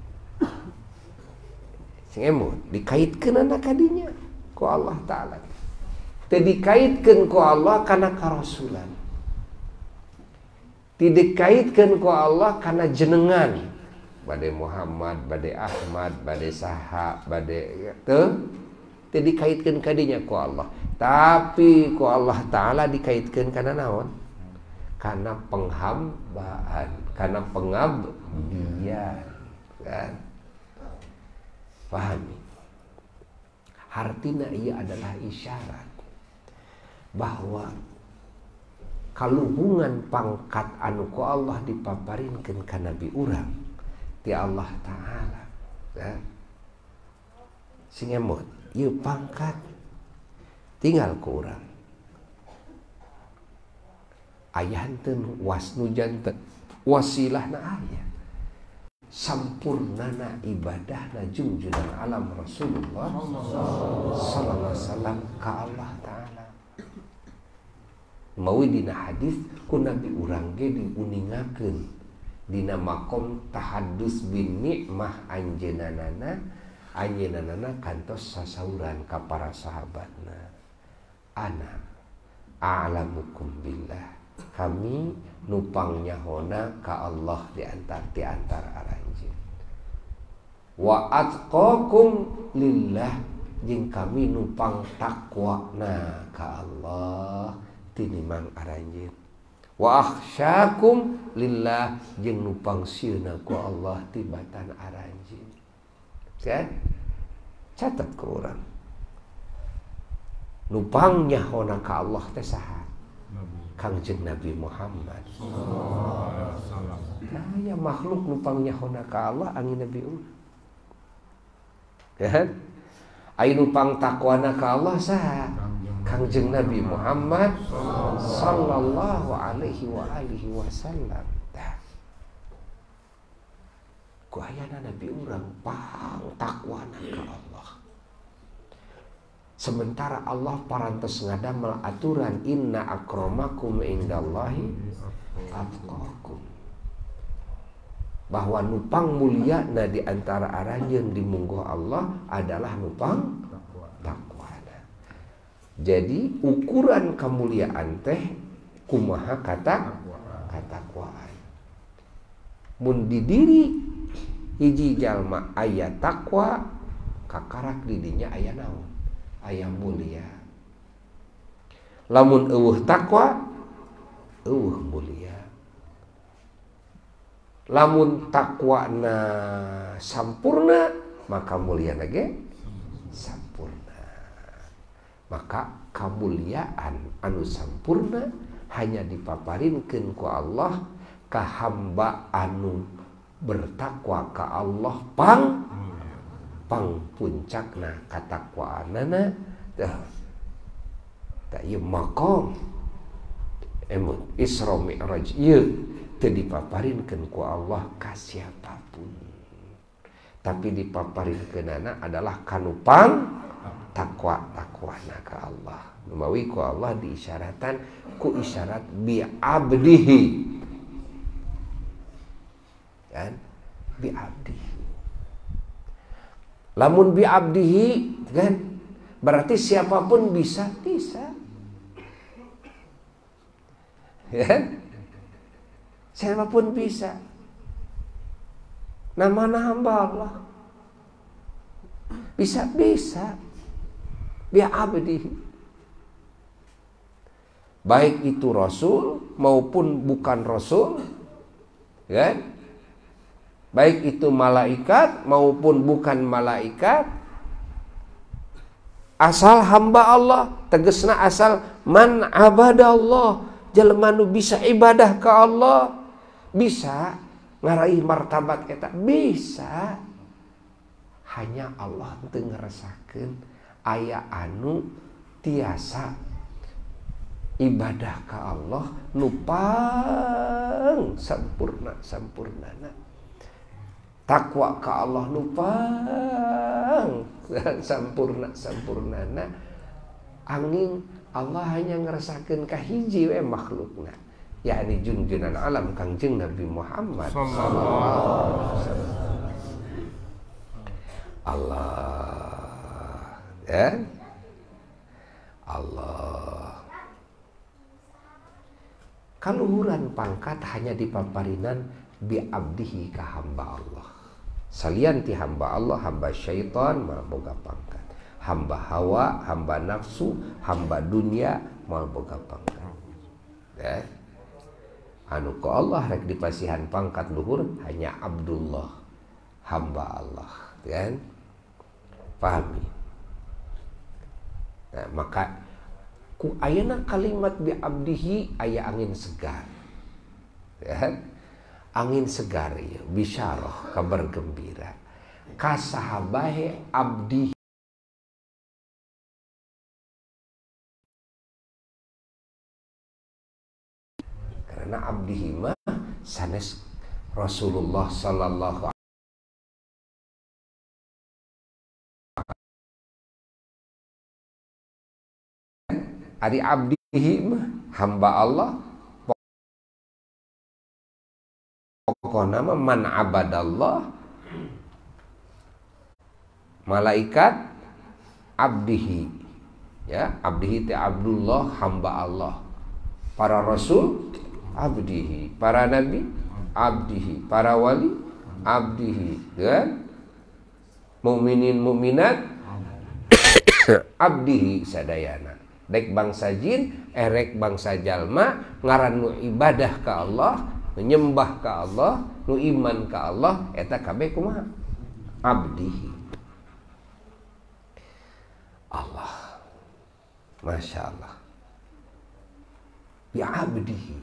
Sing emut dikaitkeun ana kadinya ku Allah taala. Teu dikaitkeun ku Allah kana karasulan. Teu dikaitkeun ku Allah kana jenengan. Bade Muhammad, bade Ahmad, bade saha, bade teu teu dikaitkeun kadinya ku Allah. Tapi ku Allah taala dikaitkeun kana naon? Kana penghambaan, kana pengabdian, kan? Pahami? Hartina ieu adalah isyarat bahwa kaluhungan pangkat anu ku Allah dipaparinkeun ka nabi urang ti Allah taala, ya. Sing emot ieu pangkat tinggal ku urang aya hanteun wasnu janten wasilahna aya sampurnana ibadahna junjunan alam Rasulullah sallallahu alaihi wasallam ka Allah taala. Mawi dina hadis ku nabi urang ge diuningakeun dina makom tahaddus bin nikmah anjeunanana anjeunanana kantos sasauran ka para sahabatna, ana a'lamukum billah, kami nupang nyahona ka Allah di antar di antara aranjeun, wa atqakum lillah, jeung kami nupang takwana ka Allah tinimang aranjeun, wa akhsyakum lillah, jeung nupang sieuna ku Allah tibatan aranjeun. Kan? Catat ku urang. nupang nyahona ka Allah teh saha? Kangjeng Nabi Muhammad. Nah, ya makhluk nupang nyahona ka Allah angin Nabi urang. Kan? Ai nupang takwana ka Allah saha? Kangjeng Nabi Muhammad sallallahu alaihi wa alihi wasallam. Ku ayana Nabi urang pang takwana ka Allah. Sementara Allah parantos ngadamel aturan inna akramakum indallahi atqakum. Bahwa nupang mulia na di antara aranjeun di mungguh Allah adalah nupang takwana. Jadi ukuran kemuliaan teh kumaha kata katakwaan. Mun di diri hiji jalma aya takwa, kakarak di dinya aya naon? Aya mulia. Lamun eueuh takwa, eueuh mulia. Lamun takwana sampurna, maka mulia ge sampurna. Maka kamuliaan anu sampurna hanya dipaparinkeun ku Allah ka hamba anu bertakwa ka Allah pang pang puncakna katakwaanana tah ta ieu maqam emun Isra Mi'raj ieu teu dipaparinkeun ku Allah ka siapapun, tapi dipaparinkeunana adalah kanupang takwa takwana ka Allah. Numawi ku Allah diisyaratan ku isyarat bi abdihi, kan? Bi abdihi. Lamun bi abdihi, kan? Berarti siapapun bisa, bisa. Ya? Siapapun bisa. Namana hamba Allah. Bisa, bisa. Bi abdihi. Baik itu rasul maupun bukan rasul, kan? Baik itu malaikat maupun bukan malaikat, asal hamba Allah, tegesna asal man abadallah, jelema nu bisa ibadah ke Allah, bisa ngaraih martabat eta, bisa. Hanya Allah teu ngerasakeun aya anu tiasa ibadah ke Allah nupang sampurna sampurnana. Takwa ka Allah nupang sampurna sampurnana, angin Allah hanya ngerasakeun ka hiji we makhlukna, yakni junjunan alam Kangjeng Nabi Muhammad sallallahu alaihi wasallam. Allah, ya Allah. Kaluhuran pangkat hanya dipaparinan bi abdihi ka hamba Allah. Salian ti hamba Allah, hamba syaitan mal boga pangkat. Hamba hawa, hamba nafsu, hamba dunia mal boga pangkat. Ya. Anu ku Allah rek dipasihan pangkat luhur hanya Abdullah, hamba Allah, kan? Pahami? Nah, maka ku ayeuna kalimat bi abdihi aya angin segar. Ya. Angin segar ya, bisyarah, kabar gembira. Kasahabahe abdi, karena abdihi mah sanes Rasulullah sallallahu alaihi wasallam. Ari abdihi mah hamba Allah. Pokoknya nama man abadallah, malaikat abdihi, ya abdihi te Abdullah hamba Allah, para rasul abdihi, para nabi abdihi, para wali abdihi, kan? Mukminin mukminat abdihi sadayana. Dek bangsa jin, erek bangsa jalma ngaran nu ibadah ka Allah, menyembah ka Allah, nu iman ka Allah, eta kabeh kumaha? Abdihi. Allah. Masya Allah. Bi abdihi.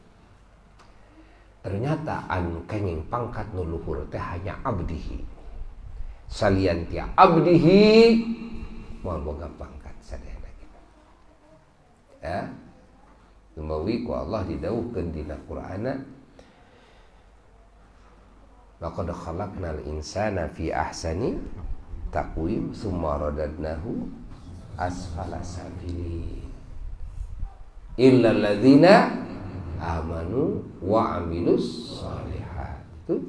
Ternyata anu kenging pangkat nu luhur teh hanya abdihi. Salian tia abdihi moal boga pangkat sadayana kita. Ya. Lumawi ku Allah didawuhkeun dina Qur'ana laqad khalaqnal insana fi ahsani taqwim summa radadnahu asfala safilin illa alladzina amanu wa amilus shalihat. Tuh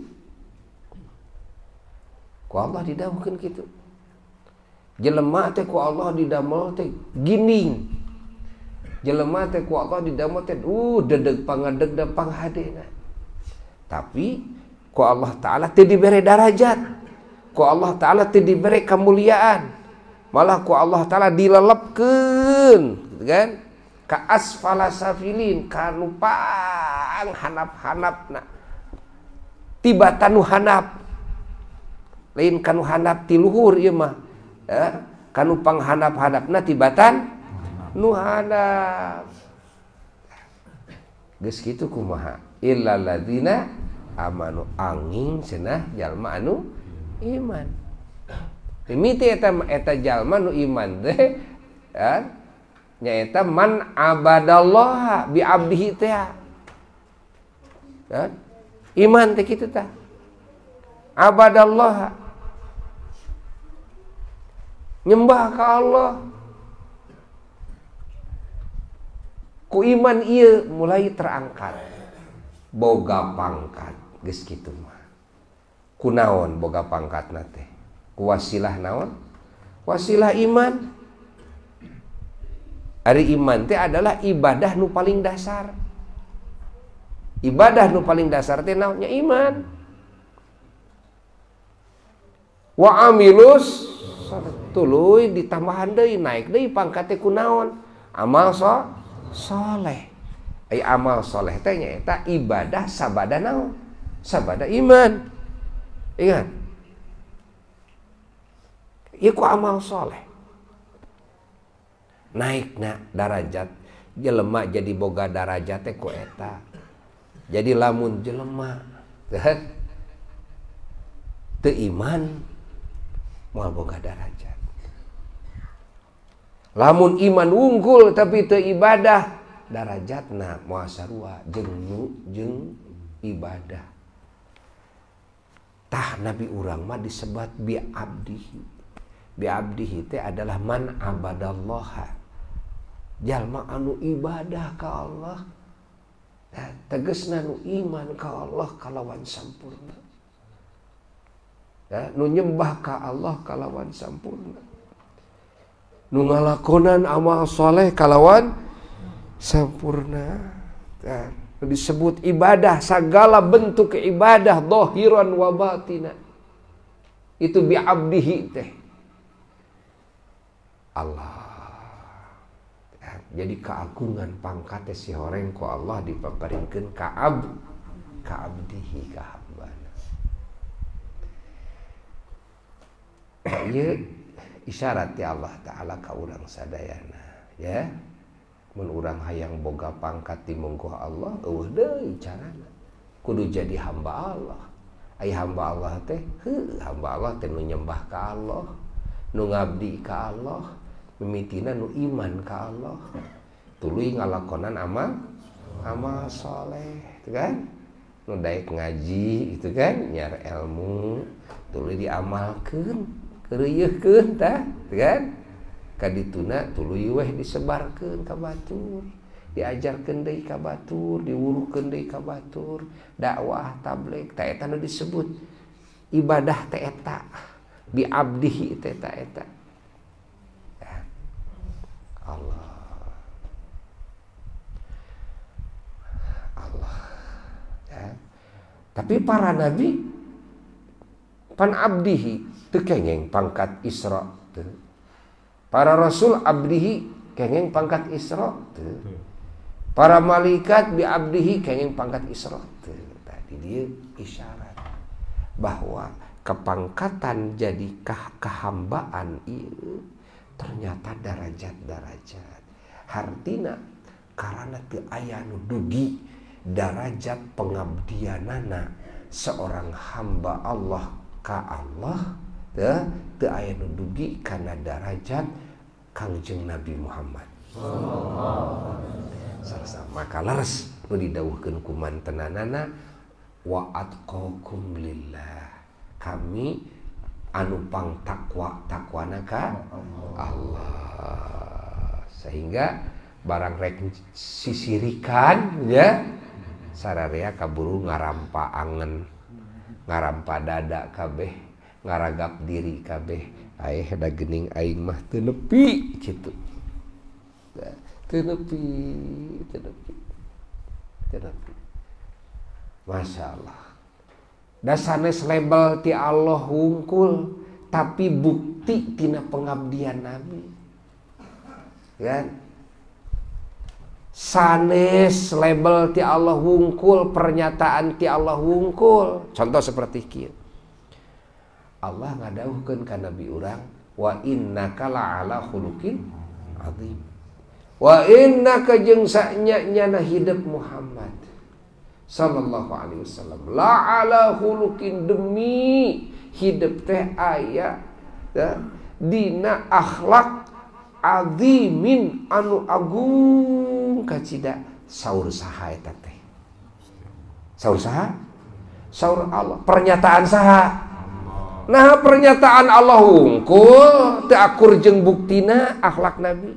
ku Allah didawuhkeun kitu. Jelema teh ku Allah didamel teh gining. Jelema teh ku Allah didamel teh uh dedeg pangadeg da panghadena. Tapi ku Allah taala teu dibere darajat. Ku Allah taala teu dibere kemuliaan. Malah ku Allah taala dilelepkeun, gitu kan? Ka asfala safilin, kanu pang hanap-hanapna. Tibatan nu handap. Lain kanu handap ti luhur ieu mah. Ya, kanu pang handap-handapna tibatan nu handap. Geus kitu kumaha? Illal ladzina amanu angin cenah jalma anu iman. Mimiti eta eta jalma nu iman teh ya nyaeta man abadallah bi abdihi teh. Ya. Iman teh kitu tah. Abadallah. Nyembah ka Allah. Ku iman ieu mulai terangkat. Boga pangkat geus kitu mah. Kunaon boga pangkatna teh? Ku wasilah naon? Wasilah iman. Ari iman teh adalah ibadah nu paling dasar. Ibadah nu paling dasar teh naonnya iman. Wa amilus tuluy ditambahan deui naik deui pangkat teh kunaon? Amal so soleh. Ai amal soleh teh nyaeta ibadah sabada naon? Sabada iman. Ingat. Ieu ku amal soleh. Naikna darajat jelema jadi boga darajat teh ku eta. Jadi lamun jelema teu iman moal boga darajat. Lamun iman unggul tapi teu ibadah, darajatna moal sarua jeung jeung ibadah. Tah Nabi urang mah disebat bi abdihi. Bi abdihi teh adalah man abadallaha. Jalma anu ibadah ka Allah. Nah, tegesna nu iman ka Allah kalawan sampurna. Ya, nu nyembah ka Allah kalawan sampurna. Nu ngalakonan amal soleh kalawan sampurna. Ya, disebut ibadah, segala bentuk ibadah zahiran wa batina. Itu bi abdihi teh. Allah. Ya, jadi keagungan pangkat si horeng ku Allah dipaparingkeun ka ab ka abdihi ka hambana. Ieu isyarat ti Allah taala ka urang sadayana, ya. Mun urang hayang boga pangkat di mungguh Allah, eueuh deui carana. Kudu jadi hamba Allah. Ai hamba Allah teh, heuh, hamba Allah teh nu nyembah ka Allah, nu ngabdi ka Allah, mimitina nu iman ka Allah. Tuluy ngalakonan amal amal soleh, itu kan? Nu daek ngaji, itu kan? Nyar ilmu, tuluy diamalkeun, keureuyeukkeun tah, itu kan? Kadituna tuluy weh disebarkeun ka batur, diajarkeun deui ka batur, diwuruhkeun deui ka batur, dakwah tabligh tah eta nu disebut ibadah teh eta, bi abdihi teh eta eta. Ya. Allah. Allah. Ya. Tapi para nabi pan abdihi teu kengeng pangkat Isra teu. Para rasul abdihi kengeng pangkat Isra teu. Para malaikat bi abdihi kengeng pangkat Isra teu. Tadi dia isyarat bahwa kepangkatan jadi kehambaan ieu ternyata darajat-darajat. hartina karena teu aya nu dugi darajat pengabdianana seorang hamba Allah ka Allah teu teu aya nu dugi kana darajat Kangjeng Nabi Muhammad sallallahu alaihi wasallam. Maka leres nu didawuhkeun ku mantenanana wa atqakum lillah, kami anu pang takwa takwana ka Allah. Sehingga barang rek sisirikan ya sararea kaburu ngarampa angen, ngarampa dada kabeh, ngaragap diri kabeh. Aeh da geuning aing mah teu nepi kitu. Teu nepi, teu nepi. Teu nepi. Masya Allah. Da sanes label ti Allah wungkul, tapi bukti tina pengabdian Nabi. Kan? Sanes label ti Allah wungkul, pernyataan ti Allah wungkul. Contoh seperti kieu. Allah ngadawuhkeun ka Nabi urang, wa innaka la'ala khuluqin azim. Wa innaka jeung sanyana hidup Muhammad sallallahu alaihi wasallam la'ala khuluqin, demi hidup teh aya ya, dina akhlak azimin anu agung kacida. Saur saha eta teh? Saur saha? Saur Allah. Pernyataan saha? Nah, pernyataan Allah hungkul teu akur jeung buktina akhlak Nabi.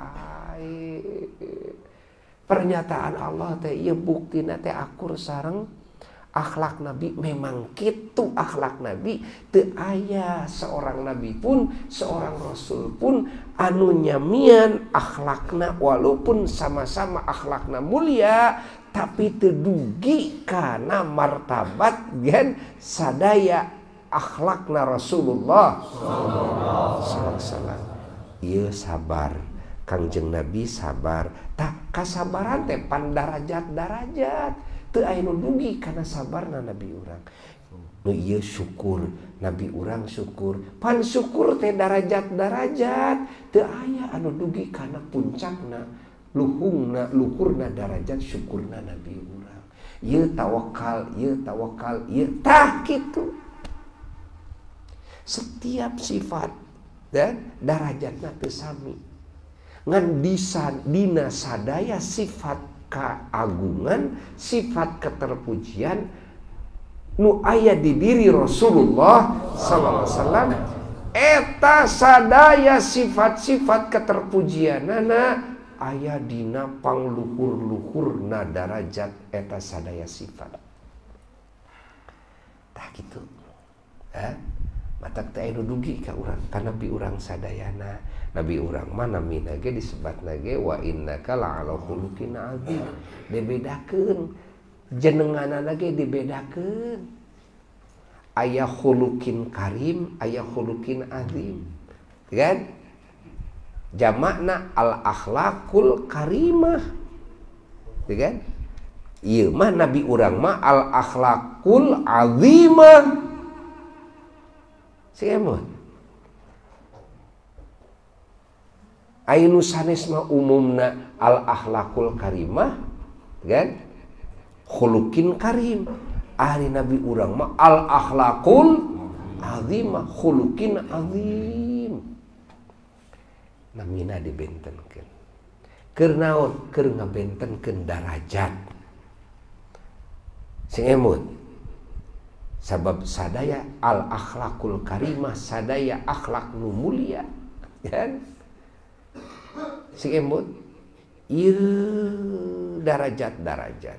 Pernyataan Allah teh ieu buktina teh akur sareng akhlak Nabi. Memang kitu akhlak Nabi, teu aya seorang nabi pun, seorang rasul pun anu nyamian akhlakna, walaupun sama-sama akhlakna mulia, tapi teu dugi kana martabat gen sadaya akhlakna Rasulullah sallallahu alaihi wasallam. Ieu sabar, Kangjeng Nabi sabar. Tak kasabaran teh pan darajat-darajat, teu aya nu dugi kana sabarna Nabi urang. Nu ieu syukur, Nabi urang syukur. Pan syukur teh darajat-darajat, teu aya anu dugi kana puncakna, luhungna, luhurna darajat syukurna Nabi urang. Ieu tawakal, ieu tawakal, ieu tah kitu. Setiap sifat dan darajatna teu sami. Ngan disan dina sadaya sifat keagungan, sifat keterpujian nu aya di diri Rasulullah sallallahu alaihi wasallam, eta sadaya sifat-sifat keterpujianana aya dina pangluhur-luhurna darajat eta sadaya sifat. Tah kitu. Ha? Matak teh anu dugi ka urang, ka Nabi urang sadayana. Nabi urang mah namina ge disebatna ge wa innaka la'ala khuluqin azim. Dibedakeun jenenganana ge dibedakeun. Aya khuluqin karim, aya khuluqin azim. Kan? Jamakna al akhlaqul karimah. Kan? Ieu mah Nabi urang mah al akhlaqul azimah. Siemon ainu sanes mah umumna al akhlaqul karimah kan, khuluqin karim. Ahli Nabi urang mah al akhlaqul azimah, khuluqin azim. Namina dibentenkeun keur naon? Keur ngabentenkeun darajat. Siemon sabab sadaya al akhlakul karimah, sadaya akhlak nu mulia kan. Si embut ieu darajat-darajat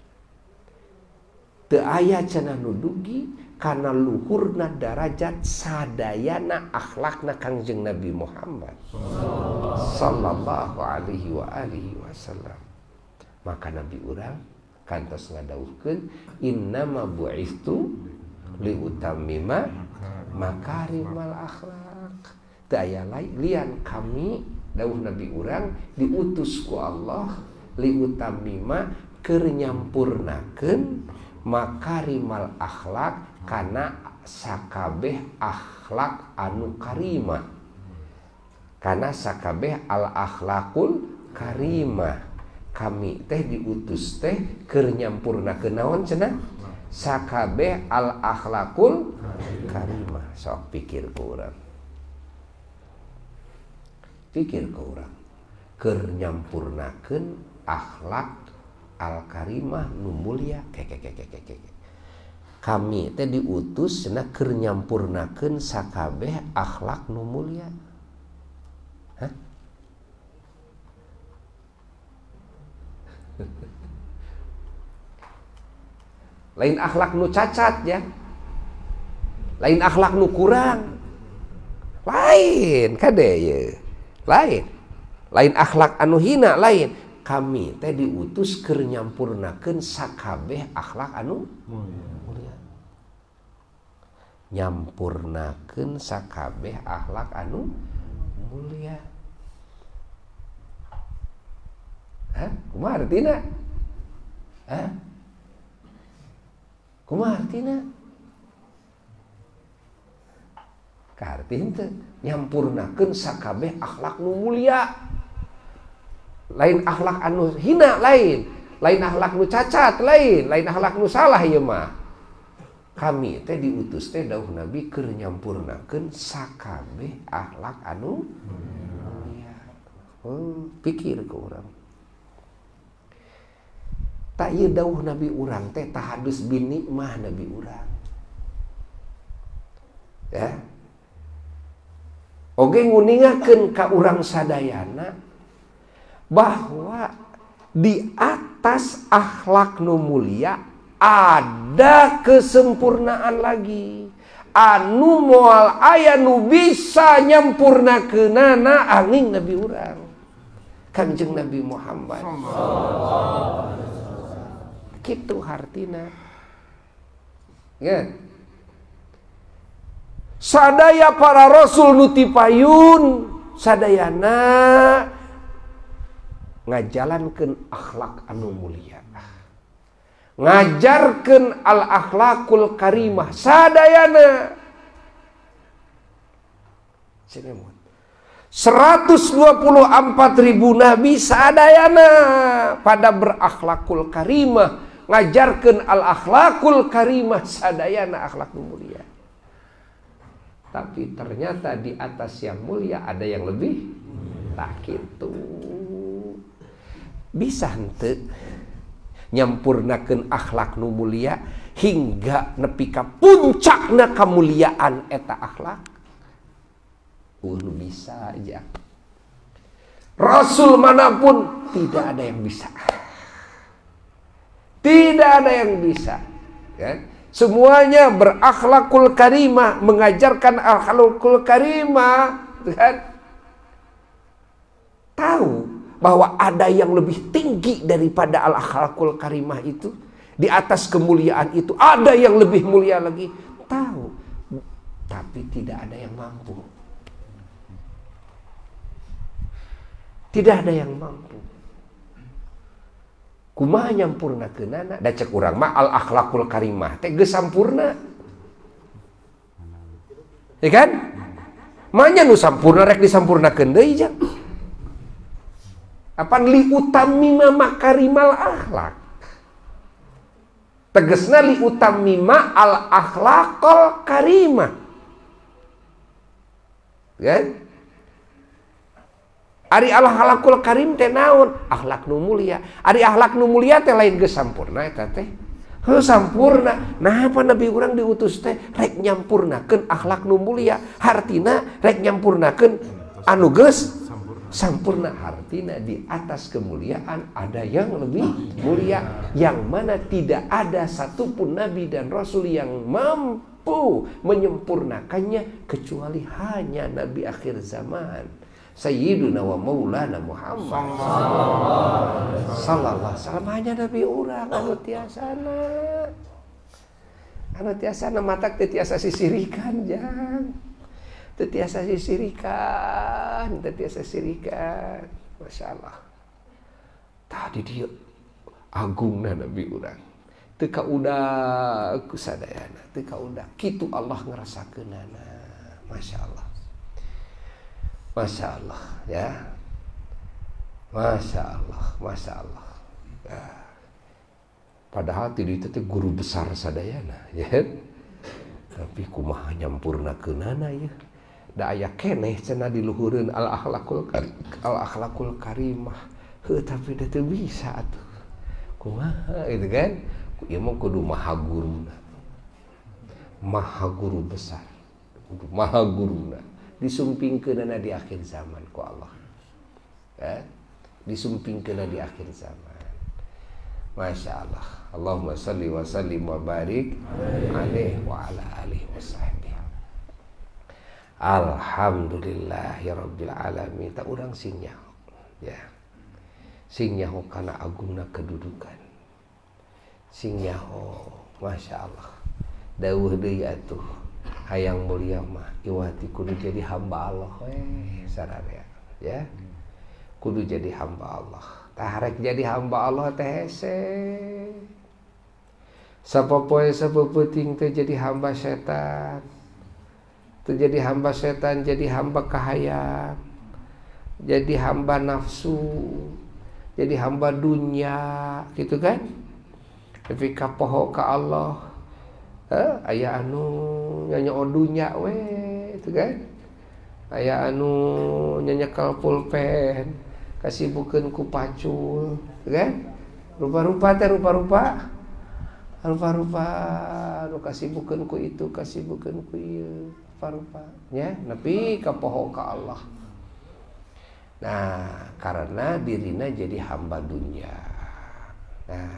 teu aya cenah nu dugi kana luhurna darajat sadayana akhlakna Kangjeng Nabi Muhammad sallallahu alaihi wa alihi wasallam. Maka Nabi urang kantos ngadawuhkeun innama bu'istu liutammima makarimal akhlak. Teu aya lian kami dawuh Nabi urang diutus ku Allah liutammima keur nyampurnakeun makarimal akhlak kana sakabeh akhlak anu karimah, kana sakabeh al akhlakul karimah. Kami teh diutus teh keur nyampurnakeun naon cenah? Sakabeh al akhlakul karimah. Sok pikir ku urang. Pikir ku urang. Keur nyampurnakeun akhlak al karimah nu mulia. Kami teh diutus cenah keur nyampurnakeun sakabeh akhlak nu mulia. Hah? Lain akhlak nu cacat ya, lain akhlak nu kurang, lain kade ya, lain, lain akhlak anu hina lain. Kami teh diutus keur nyampurnakeun sakabeh akhlak anu mulia, nyampurnakeun sakabeh akhlak anu mulia. Hah? Kumaha artina? Hah? Kumaha artina? Kartin teh nyampurnakeun sakabeh akhlak nu mulia. Lain akhlak anu hina lain, lain akhlak nu cacat lain, lain akhlak nu salah ieu mah. Kami teh diutus teh dawuh Nabi keur nyampurnakeun sakabeh akhlak anu mulia. Oh, pikir ke urang. Tak ieu dawuh Nabi urang teh tahadus bin nikmah Nabi urang. Ya. Oge nguningakeun ka urang sadayana bahwa di atas akhlak nu mulia ada kesempurnaan lagi. Anu moal aya nu bisa nyampurnakeunana angin Nabi urang. Kanjeng Nabi Muhammad. Kitu hartina. Ya. Sadaya para rasul nu ti payun sadayana ngajalankeun akhlak anu mulia. Ngajarkeun al akhlakul karimah sadayana. Sinemut. seratus dua puluh empat ribu nabi sadayana pada berakhlakul karimah, ngajarkeun al akhlakul karimah sadayana akhlak nu mulia. Tapi ternyata di atas yang mulia ada yang lebih tak kitu. Bisa henteu nyampurnakeun akhlak nu mulia hingga nepi ka puncakna kamuliaan eta akhlak? Ulu bisa aja. Rasul manapun tidak ada yang bisa. Tidak ada yang bisa. Ya. Semuanya berakhlakul karimah, mengajarkan akhlakul karimah, kan? Tahu bahwa ada yang lebih tinggi daripada al akhlakul karimah itu. Di atas kemuliaan itu ada yang lebih mulia lagi. Tahu, tapi tidak ada yang mampu. Tidak ada yang mampu. Kumaha nyampurnakeunana? Da cek urang mah al akhlakul karimah teh geus sampurna. Ya kan? Manya nu sampurna rek disampurnakeun deui ja. Apan li utammima makarimal akhlak. Tegesna li utammima al akhlaqul karimah. Kan? Ari al akhlakul karim teh naon? Akhlak nu mulia. Ari akhlak nu mulia teh lain geus sampurna eta teh. Heuh sampurna. Nah apa Nabi urang diutus teh rek nyampurnakeun akhlak nu mulia. Hartina rek nyampurnakeun anu geus sampurna. Hartina di atas kemuliaan ada yang lebih mulia, yang mana tidak ada satupun nabi dan rasul yang mampu menyempurnakannya kecuali hanya nabi akhir zaman. Sayyiduna wa maulana Muhammad sallallahu alaihi wasallam hanya nabi urang anu tiasana. Anu tiasana matak teu tiasa sisirikan jang. Teu tiasa sisirikan, teu tiasa sisirikan. Masyaallah. Tadi dia agungna nabi urang. Teu kaudah ku sadayana, teu kaudah. Kitu Allah ngarasakeunana. Masyaallah. Masya Allah ya. Masya Allah, Masya Allah. Ya. Padahal tidur itu teh guru besar sadayana, ya. Tapi kumaha nyampurna keunana ya. Da aya keneh cenah diluhureun al akhlakul al akhlakul karimah. Heuh tapi da teu bisa atuh. Kumaha itu kan? Ieu mah kudu maha guruna. Maha guru besar. Kudu maha guruna. Disumpingkeunana di akhir zaman ku Allah. Ya. Disumpingkeunana di akhir zaman. Masya Allah. Allahumma salli wa sallim wa barik alaihi wa ala alihi wa sahbihi. Alhamdulillahirabbil alamin. Tak urang sing nyaho. Ya. Sing nyaho kana agungna kedudukan. Sing nyaho, Masya Allah. Dawuh deui atuh. Hayang mulia mah iwati kudu jadi hamba Allah we sararea. Ya. Kudu jadi hamba Allah. Taharek jadi hamba Allah teh hese. Sapopoe sapeuting teh jadi hamba setan. Teu jadi hamba setan, jadi hamba kahayang. Jadi hamba nafsu. Jadi hamba dunia, gitu kan? Tapi kapoho ka Allah. Eh, aya anu nyanyo dunya we, itu kan? Aya anu nyanyekel pulpen. Kasibukeun ku pacul, kan? Rupa-rupa teh rupa-rupa. Rupa-rupa anu kasibukeun ku itu, kasibukeun ku ieu, rupa-rupa nya, nepi ka poho ka Allah. Nah, karena dirina jadi hamba dunia. Nah,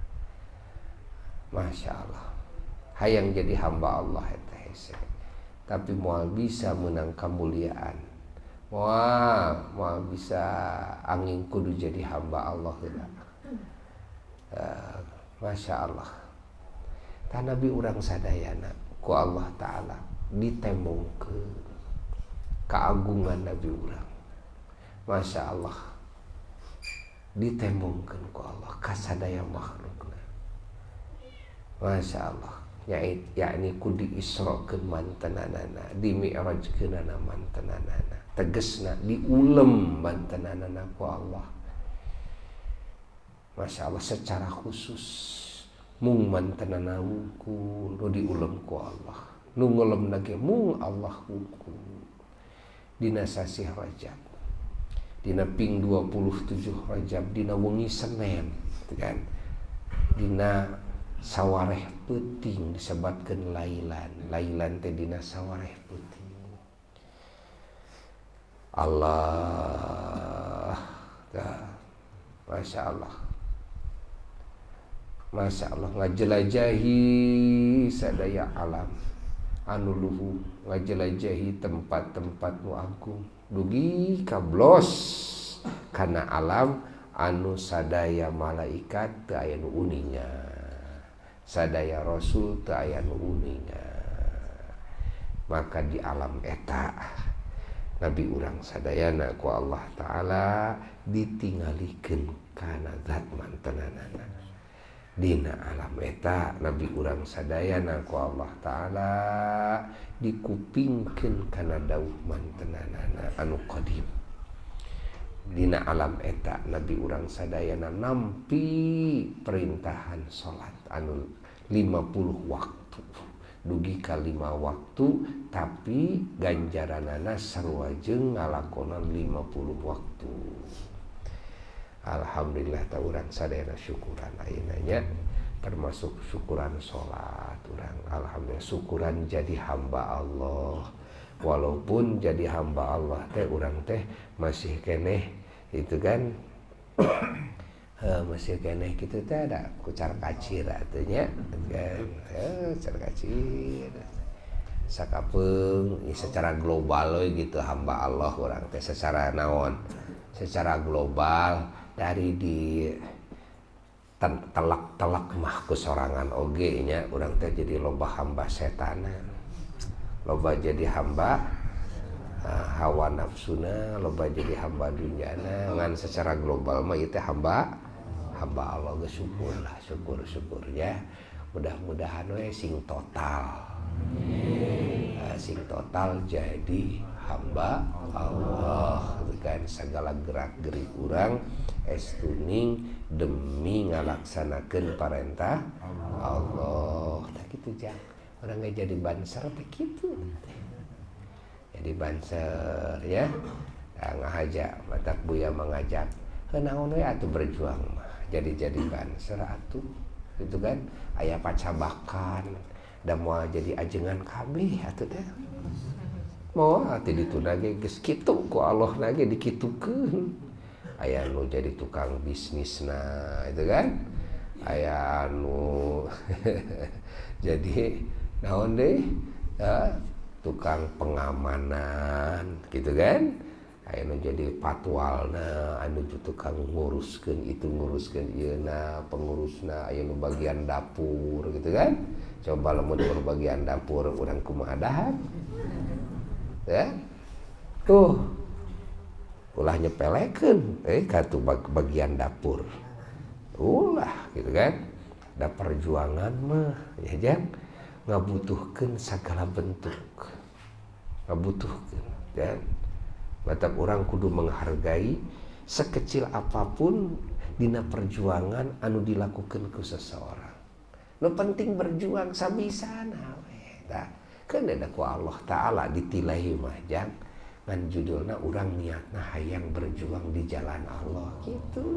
Masya Allah. Hayang jadi hamba Allah eta hese. Tapi moal bisa menang kemuliaan. Wah, mau bisa angin kudu jadi hamba Allah heula. Uh, Masya Allah. Ta Nabi urang sadayana ku Allah Ta'ala ditembongkeun keagungan Nabi urang. Masya Allah. Ditembongkeun ku Allah ka sadaya makhlukna. Masya Allah. Yakni kudu diisrokeun mantenanana, dimi'rajkeunana mantenanana. Tegesna diulem bantenanana ku Allah. Masya Allah secara khusus mung mantenana wungkul nu diulem ku Allah. Nu ngulem nage mung Allah wungkul. Dina sasih Rajab. Dina ping dua puluh tujuh Rajab, dina wengi Senen, kan? Dina sawareh peuting disebatkeun lailan. Lailan teh dina sawareh peuting. Allah, ya, Masya Allah, Masya Allah ngajelajahi sadaya alam anu luhur, ngajelajahi tempat-tempat nu agung, dugi kablos kana alam anu sadaya malaikat teu aya nu uninga, sadaya rasul teu aya nu uninga. Maka di alam eta Nabi urang sadayana ku Allah Ta'ala ditinggalikeun kana zat mantenanana. Dina alam eta Nabi urang sadayana ku Allah Ta'ala dikupingkeun kana dawuh mantenanana anu qadim. Dina alam eta Nabi urang sadayana nampi perintahan salat anu lima puluh waktu. Dugi ka lima waktu tapi ganjaranana sarua jeung ngalakonan lima puluh waktu. Alhamdulillah ta urang sadayana syukuran ayeuna nya termasuk syukuran salat urang. Alhamdulillah syukuran jadi hamba Allah. Walaupun jadi hamba Allah teh urang teh masih keneh itu kan Uh, masih keneh gitu teh ada kucar kacir atunya kan eh kucar kacir sakapeung secara global we gitu hamba Allah urang teh secara naon secara global dari di telak-telak mah kusorangan oge nya urang teh jadi loba hamba setanan loba jadi hamba uh, hawa nafsuna loba jadi hamba dunyana ngan secara global mah ieu teh hamba hamba Allah ge syukur lah syukur-syukur ya. Mudah-mudahan we sing total uh, sing total jadi hamba Allah kan segala gerak gerik urang estuning demi ngalaksanakeun parentah Allah. Tah kitu jang urang ge jadi banser teh kitu. Jadi banser ya. Nah, ngajak matak buya mengajak. Kenaon we atuh berjuang mah. Jadi-jadi banser atuh. Gitu kan aya pacabakan da moal jadi ajengan kabeh atuh teh. Moal ati ditunda ge geus kitu ku Allah na ge dikitukeun. Aya anu jadi tukang bisnisna itu kan. Aya anu jadi naon deui? Ya, tukang pengamanan gitu kan. Aya anu jadi patwalna, anu tukang nguruskeun itu nguruskeun ieuna, pengurusna, aya nu bagian dapur gitu kan. Coba lamun di bagian dapur urang kumaha dahar. Ya. Tuh. Ulah nyepelekeun eh katu bagian dapur. Ulah gitu kan. Da perjuangan mah ya jang ngabutuhkeun sagala bentuk. Ngabutuhkeun ya. Matak urang kudu menghargai sekecil apapun dina perjuangan anu dilakukeun ku seseorang. Nu penting berjuang sabisana we. Tah, keun da ku Allah taala ditilahi mah jang ngan judulna urang niatna hayang berjuang di jalan Allah gitu.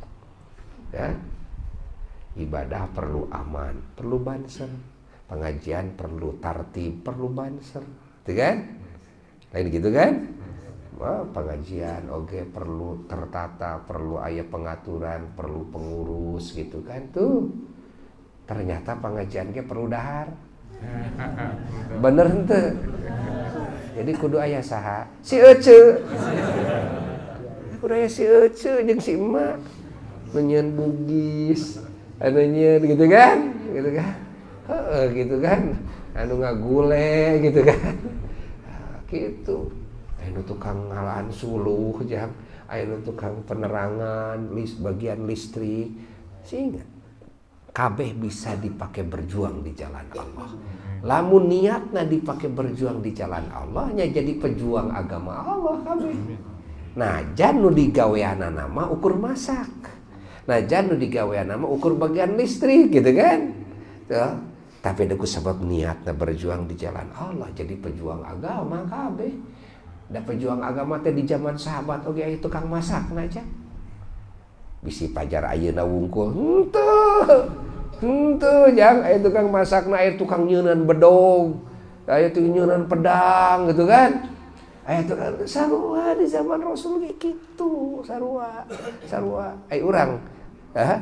Ya. Ibadah perlu aman, perlu banser. Pengajian perlu tartib, perlu banser. Gitu kan? Lain gitu kan? Wah, pengajian oke perlu tertata, perlu aya pengaturan, perlu pengurus gitu kan tuh. Ternyata pengajian ge perlu dahar. Bener henteu? Jadi kudu aya saha? Si Ece. Kudu aya si Ece jeung si emak. Menyeun bugis, anu nyeun gitu kan? Gitu kan? Heeh, gitu kan. Anu ngagule gitu kan. Nah, gitu. Anu tukang ngalaan suluh jang, anu tukang penerangan, lis bagian listrik. Sehingga kabeh bisa dipakai berjuang di jalan Allah. Lamun niatna dipakai berjuang di jalan Allah nya jadi pejuang agama Allah kabeh. Nah, jan nu digaweanana mah ukur masak. Nah, jan nu digaweanana mah ukur bagian listrik gitu kan. Tuh. Tapi deku sebab niatna berjuang di jalan Allah jadi pejuang agama kabeh. Da pejuang agama teh di zaman sahabat oge aya tukang masakna aja. Bisi pajar ayeuna wungkul. Henteu. Henteu jang aya tukang masakna, aya tukang nyeunan bedog, aya tukang nyeunan pedang gitu kan. Aya tukang sarua di zaman Rasul ge kitu, sarua. Sarua ai urang. Hah?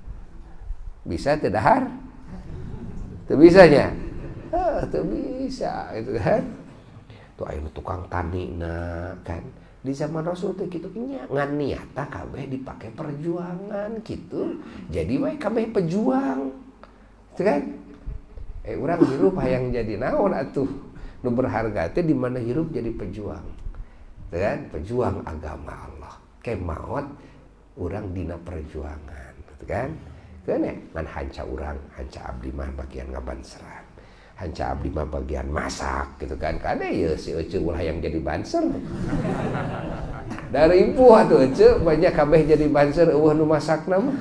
Bisa teu dahar? Teu bisa nya. Heuh, teu bisa gitu kan. Tuh aya tukang tanina kan. Di zaman Rasul teh kitu nya ngan niata kabeh dipake perjuangan gitu. Jadi we kabeh pejuang. Itu kan? Eh urang hirup hayang jadi naon atuh? Nu berharga teh di mana hirup jadi pejuang. Itu kan? Pejuang agama Allah. Ke maot urang dina perjuangan, gitu kan? Keun ngan hanca urang, hanca abdi mah bagian ngabanseran. Hanca abdi mah bagian masak gitu kan. Kade ya si Ece ulah yang jadi banser. Dari ibu atuh Ece banyak kabeh jadi banser eueuh nu masakna mah.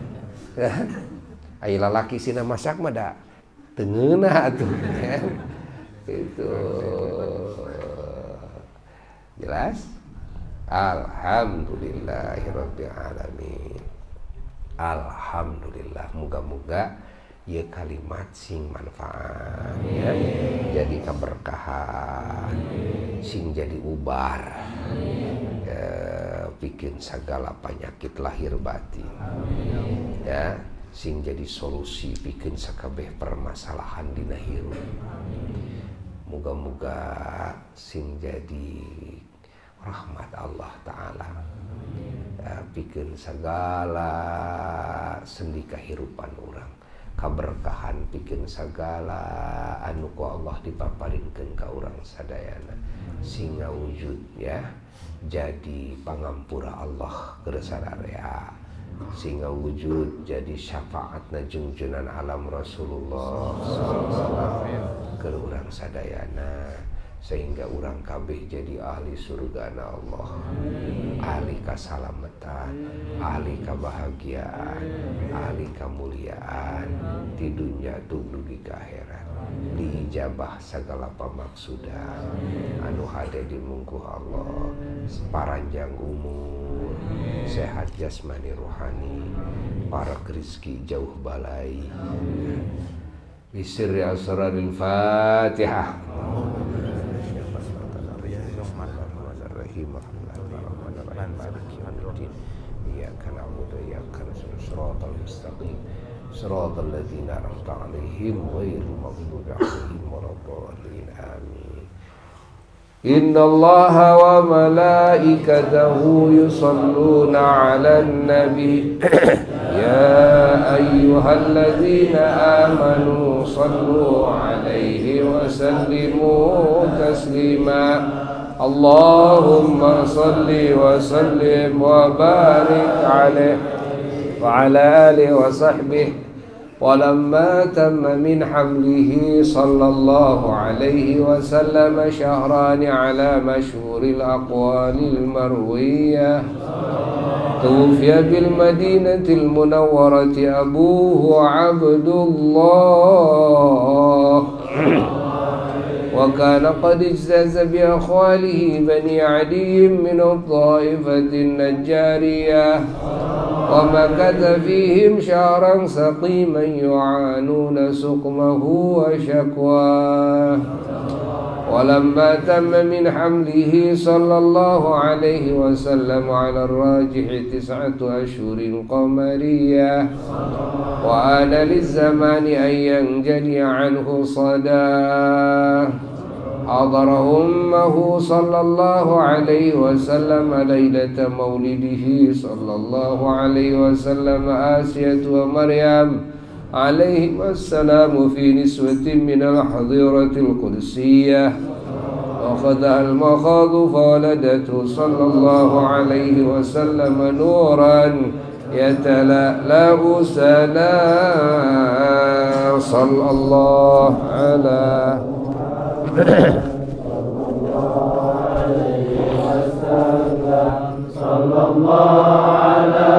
Ai lalaki sina masak mah da teu ngeunah atuh kan. Itu jelas? Alhamdulillahirabbil alamin. Alhamdulillah, muga-muga ya kalimat sing manfaat ya, jadi keberkahan sing jadi ubar ya, bikin segala penyakit lahir batin ya, sing jadi solusi bikin sakabeh permasalahan dina hirup. Moga-moga sing jadi rahmat Allah Ta'ala ya, bikin segala sendi kehidupan orang, keberkahan bikin segala anu ku Allah dipaparinkeun ka urang sadayana sehingga wujud ya jadi pangampura Allah keur sararea, sehingga wujud jadi syafaatna junjunan alam Rasulullah sallallahu alaihi wasallam keur urang sadayana, sehingga urang kabeh jadi ahli surgana Allah, ahli kasalamatan, ahli kebahagiaan, ahli kemuliaan di dunia tug dugi ka akhirat, diijabah segala pamaksudan anu hade di mungkuh Allah, paranjang umur, sehat jasmani rohani, para rezeki jauh balai. Bisirri asraril Fatihah. Iyyaka na'budu wa iyyaka nasta'in shiratal mustaqim shiratal ladzina an'amta 'alaihim ghairil maghdubi 'alaihim waladdallin amin. Innallaha wa malaikatahu yusalluna 'alan nabi ya ayyuhalladzina amanu sallu 'alaihi wa sallimu taslima. Allahumma salli wa sallim wa barik alaihi wa ala alihi wa sahbihi. Walamma tamma min hamlihi sallallahu alaihi wa sallam syahrani ala masyhuril aqwalil marwiyah. Tuwfiya bil madinatil munawwarati abuhu Abdullah wa kana qad ijtaza bi akhwalihi bani Adi min al-ta'ifatin najjariyah wa makatha fihim syahran saqiman yu'anuna suqmahu wa shakwah. Walamma tamma min hamlihi sallallahu alaihi wasallam ala ar-rajih tis'atu ashhurin qamariyah wa ana liz-zamani an yanjali anhu sadah. Hadara ummahu sallallahu alaihi wasallam lailata maulidihi sallallahu alaihi wasallam Asiyatu wa Maryam عليهم السلام في نسوة من الحظيرة القدسية وأخذها المخاض فولدته صلى الله عليه وسلم نورا يتلألأ سلام صلى الله على صلى الله على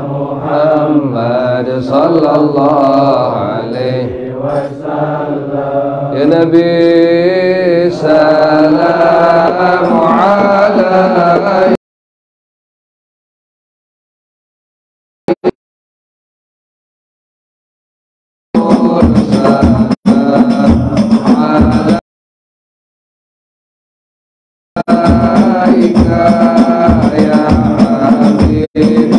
محمد صلى الله عليه وسلم. يا نبي سلام عليك ya Habib.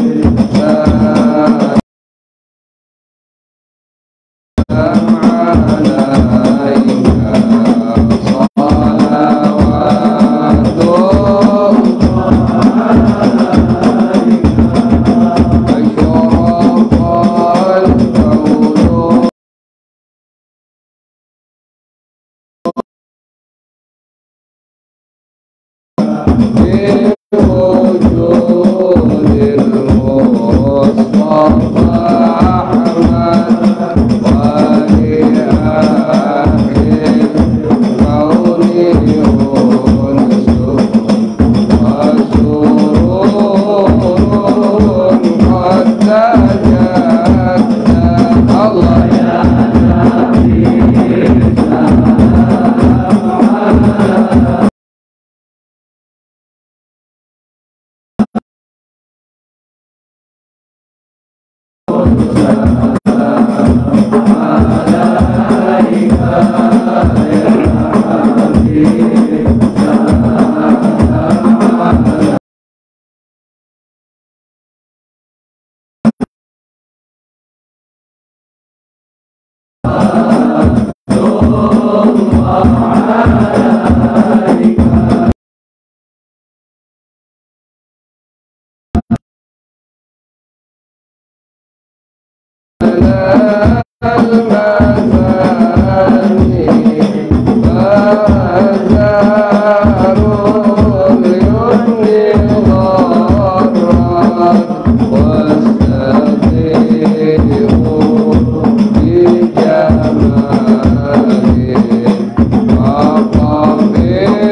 Yeah.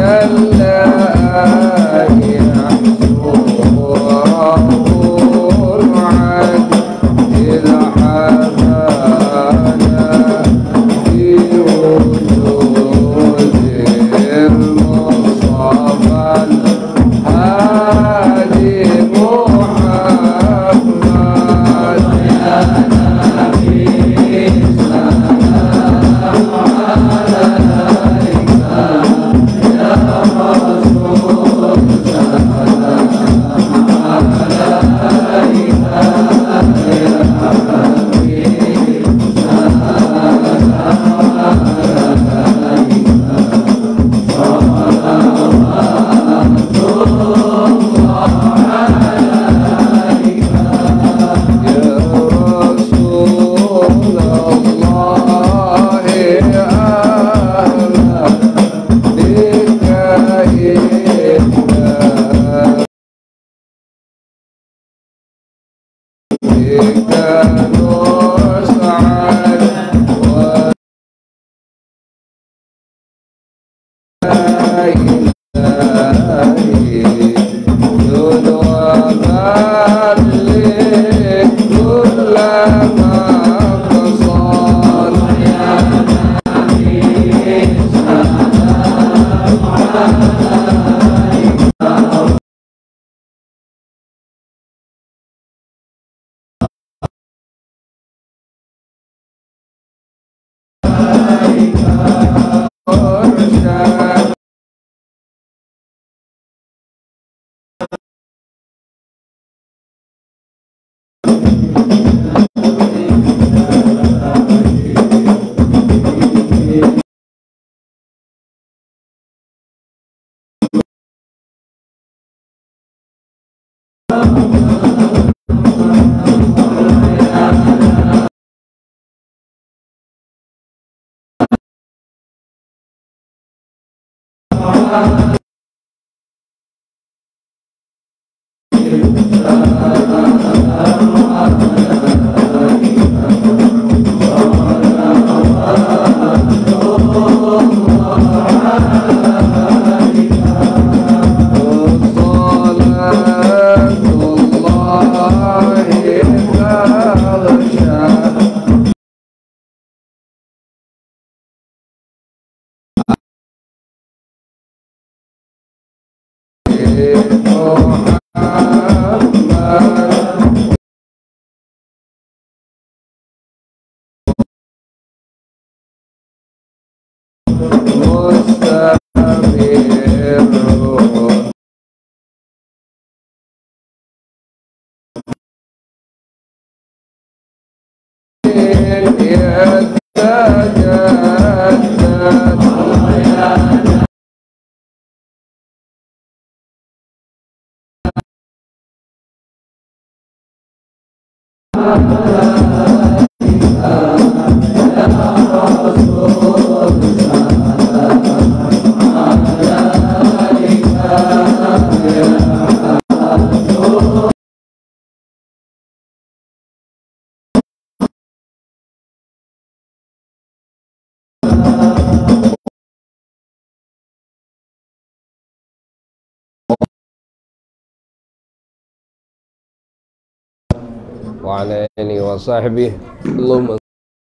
wa ala alihi wa sahbihi. Allahumma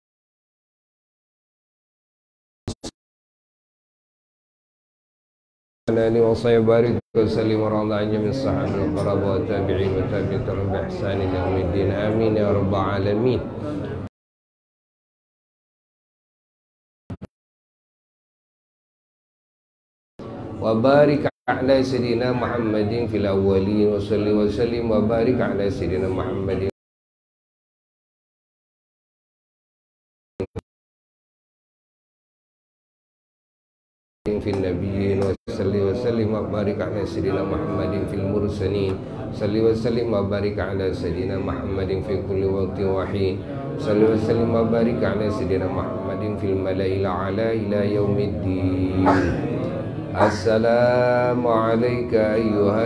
salli wa sallim barik wa sallim wa radha'anya min sahabi wa qaraba wa tabi'in wa tabi'in bi ihsanin ila yaumiddin. Amin ya rabbal alamin. Wa barik ala sayyidina Muhammadin fil awwalin wa salli wa sallim wa barik ala sayyidina Muhammadin fil nabiyyin wa salli wa sallim wa barik ala sayyidina Muhammadin fil mursalin salli wa sallim wa barik ala sayyidina Muhammadin fi kulli waqtin wa hin salli wa sallim wa barik ala sayyidina Muhammadin fil mala'il a'la ila yaumiddin. Assalamu alayka ayyuhal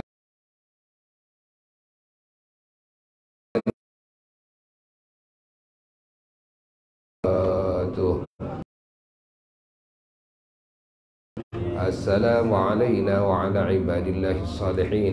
السلام علينا وعلى عباد الله الصالحين.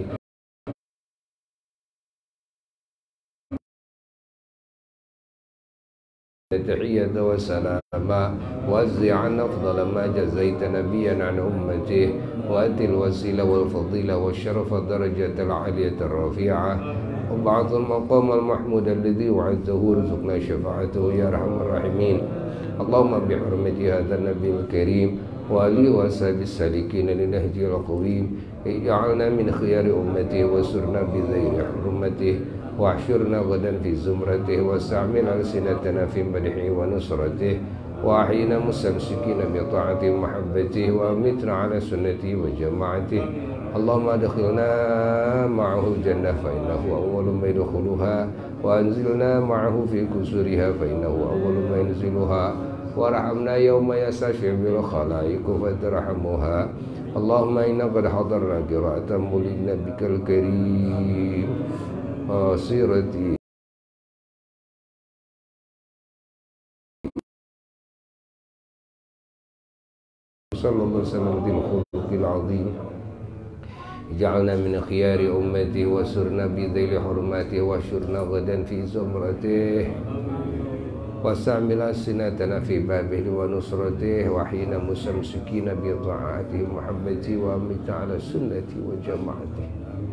تحية وسلاما وزعا أفضل ما جزيت نبيا عن أمته وأتي الوسيلة والفضيلة والشرف الدرجة العالية الرفيعة وبعث المقام المحمود الذي وعدته رزقنا شفاعته يا أرحم الراحمين. اللهم بحرمة هذا النبي الكريم وآله وصحبه السالكين لنهج القويم اجعلنا من خيار أمته وسرنا بذيل حرمته واحشرنا غدا في زمرته واستعمل ألسنتنا في مدحه ونصرته وأحينا مستمسكين بطاعته ومحبته وأمتنا على سنته وجماعته. اللهم أدخلنا معه الجنة فإنه أول ما يدخلها وأنزلنا معه في كسورها فإنه أول ما ينزلها وارحمنا يوم يستشفع بالخلائق فترحمها. اللهم إنا قد حضرنا قراءة مولد نبيك الكريم سيرتي صلى الله عليه وسلم ذي الخلق العظيم. جعلنا من خيار أمته وسرنا بذيل حرماته واشرنا غدا في زمرته واستعمل ألسنتنا في بابه ونصرته وحين مستمسكين بطاعته ومحبته وأمتنا على السنة وجماعته.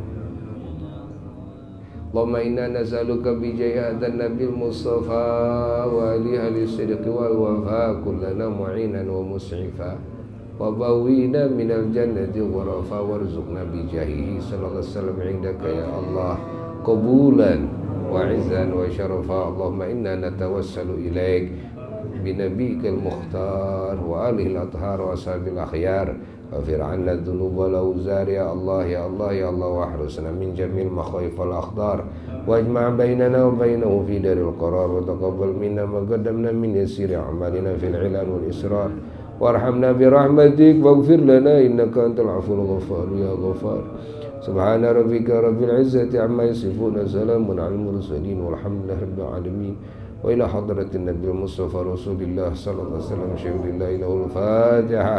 اللهم إنا نسألك بجاه هذا النبي المصطفى وآله الصدق والوفاء كلنا معينا ومسعفا وبوينا من الجنة غرفا وارزقنا بجاهه صلى الله عليه وسلم عندك يا الله قبولا وعزا وشرفا. اللهم إنا نتوسل إليك بنبيك المختار وآله الأطهار وأصحاب الأخيار واغفر عنا الذنوب والأوزار يا الله يا الله يا الله واحرسنا من جميع المخاوف والأخطار واجمع بيننا وبينه في دار القرار وتقبل منا ما قدمنا من يسير أعمالنا في العلن والإسرار وارحمنا برحمتك واغفر لنا إنك أنت العفو الغفار يا غفار. سبحان ربك رب العزة عما يصفون سلام على المرسلين والحمد لله رب العالمين. وإلى حضرة النبي المصطفى رسول الله صلى الله عليه وسلم شهد الله له الفاتحة.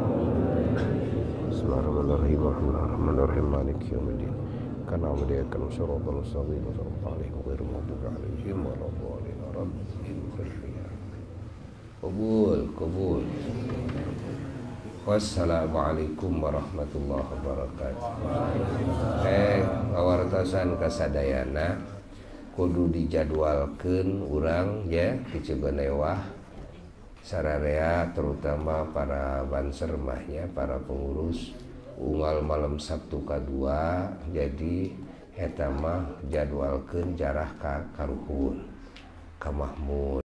بسم الله الرحمن الرحيم الرحمن الرحيم مالك يوم الدين كان عبد يكن صراط المستقيم صراط عليهم غير المغضوب عليهم ولا الضالين رب قبول قبول. Wassalamualaikum warahmatullahi wabarakatuh. Eh pawartosan kasadayana kudu dijadwalkeun urang ya di Cibenewah sararea terutama para banser mahnya para pengurus unggal malam Sabtu kadua jadi eta mah jadwalkeun jarah ka karuhun ka Mahmud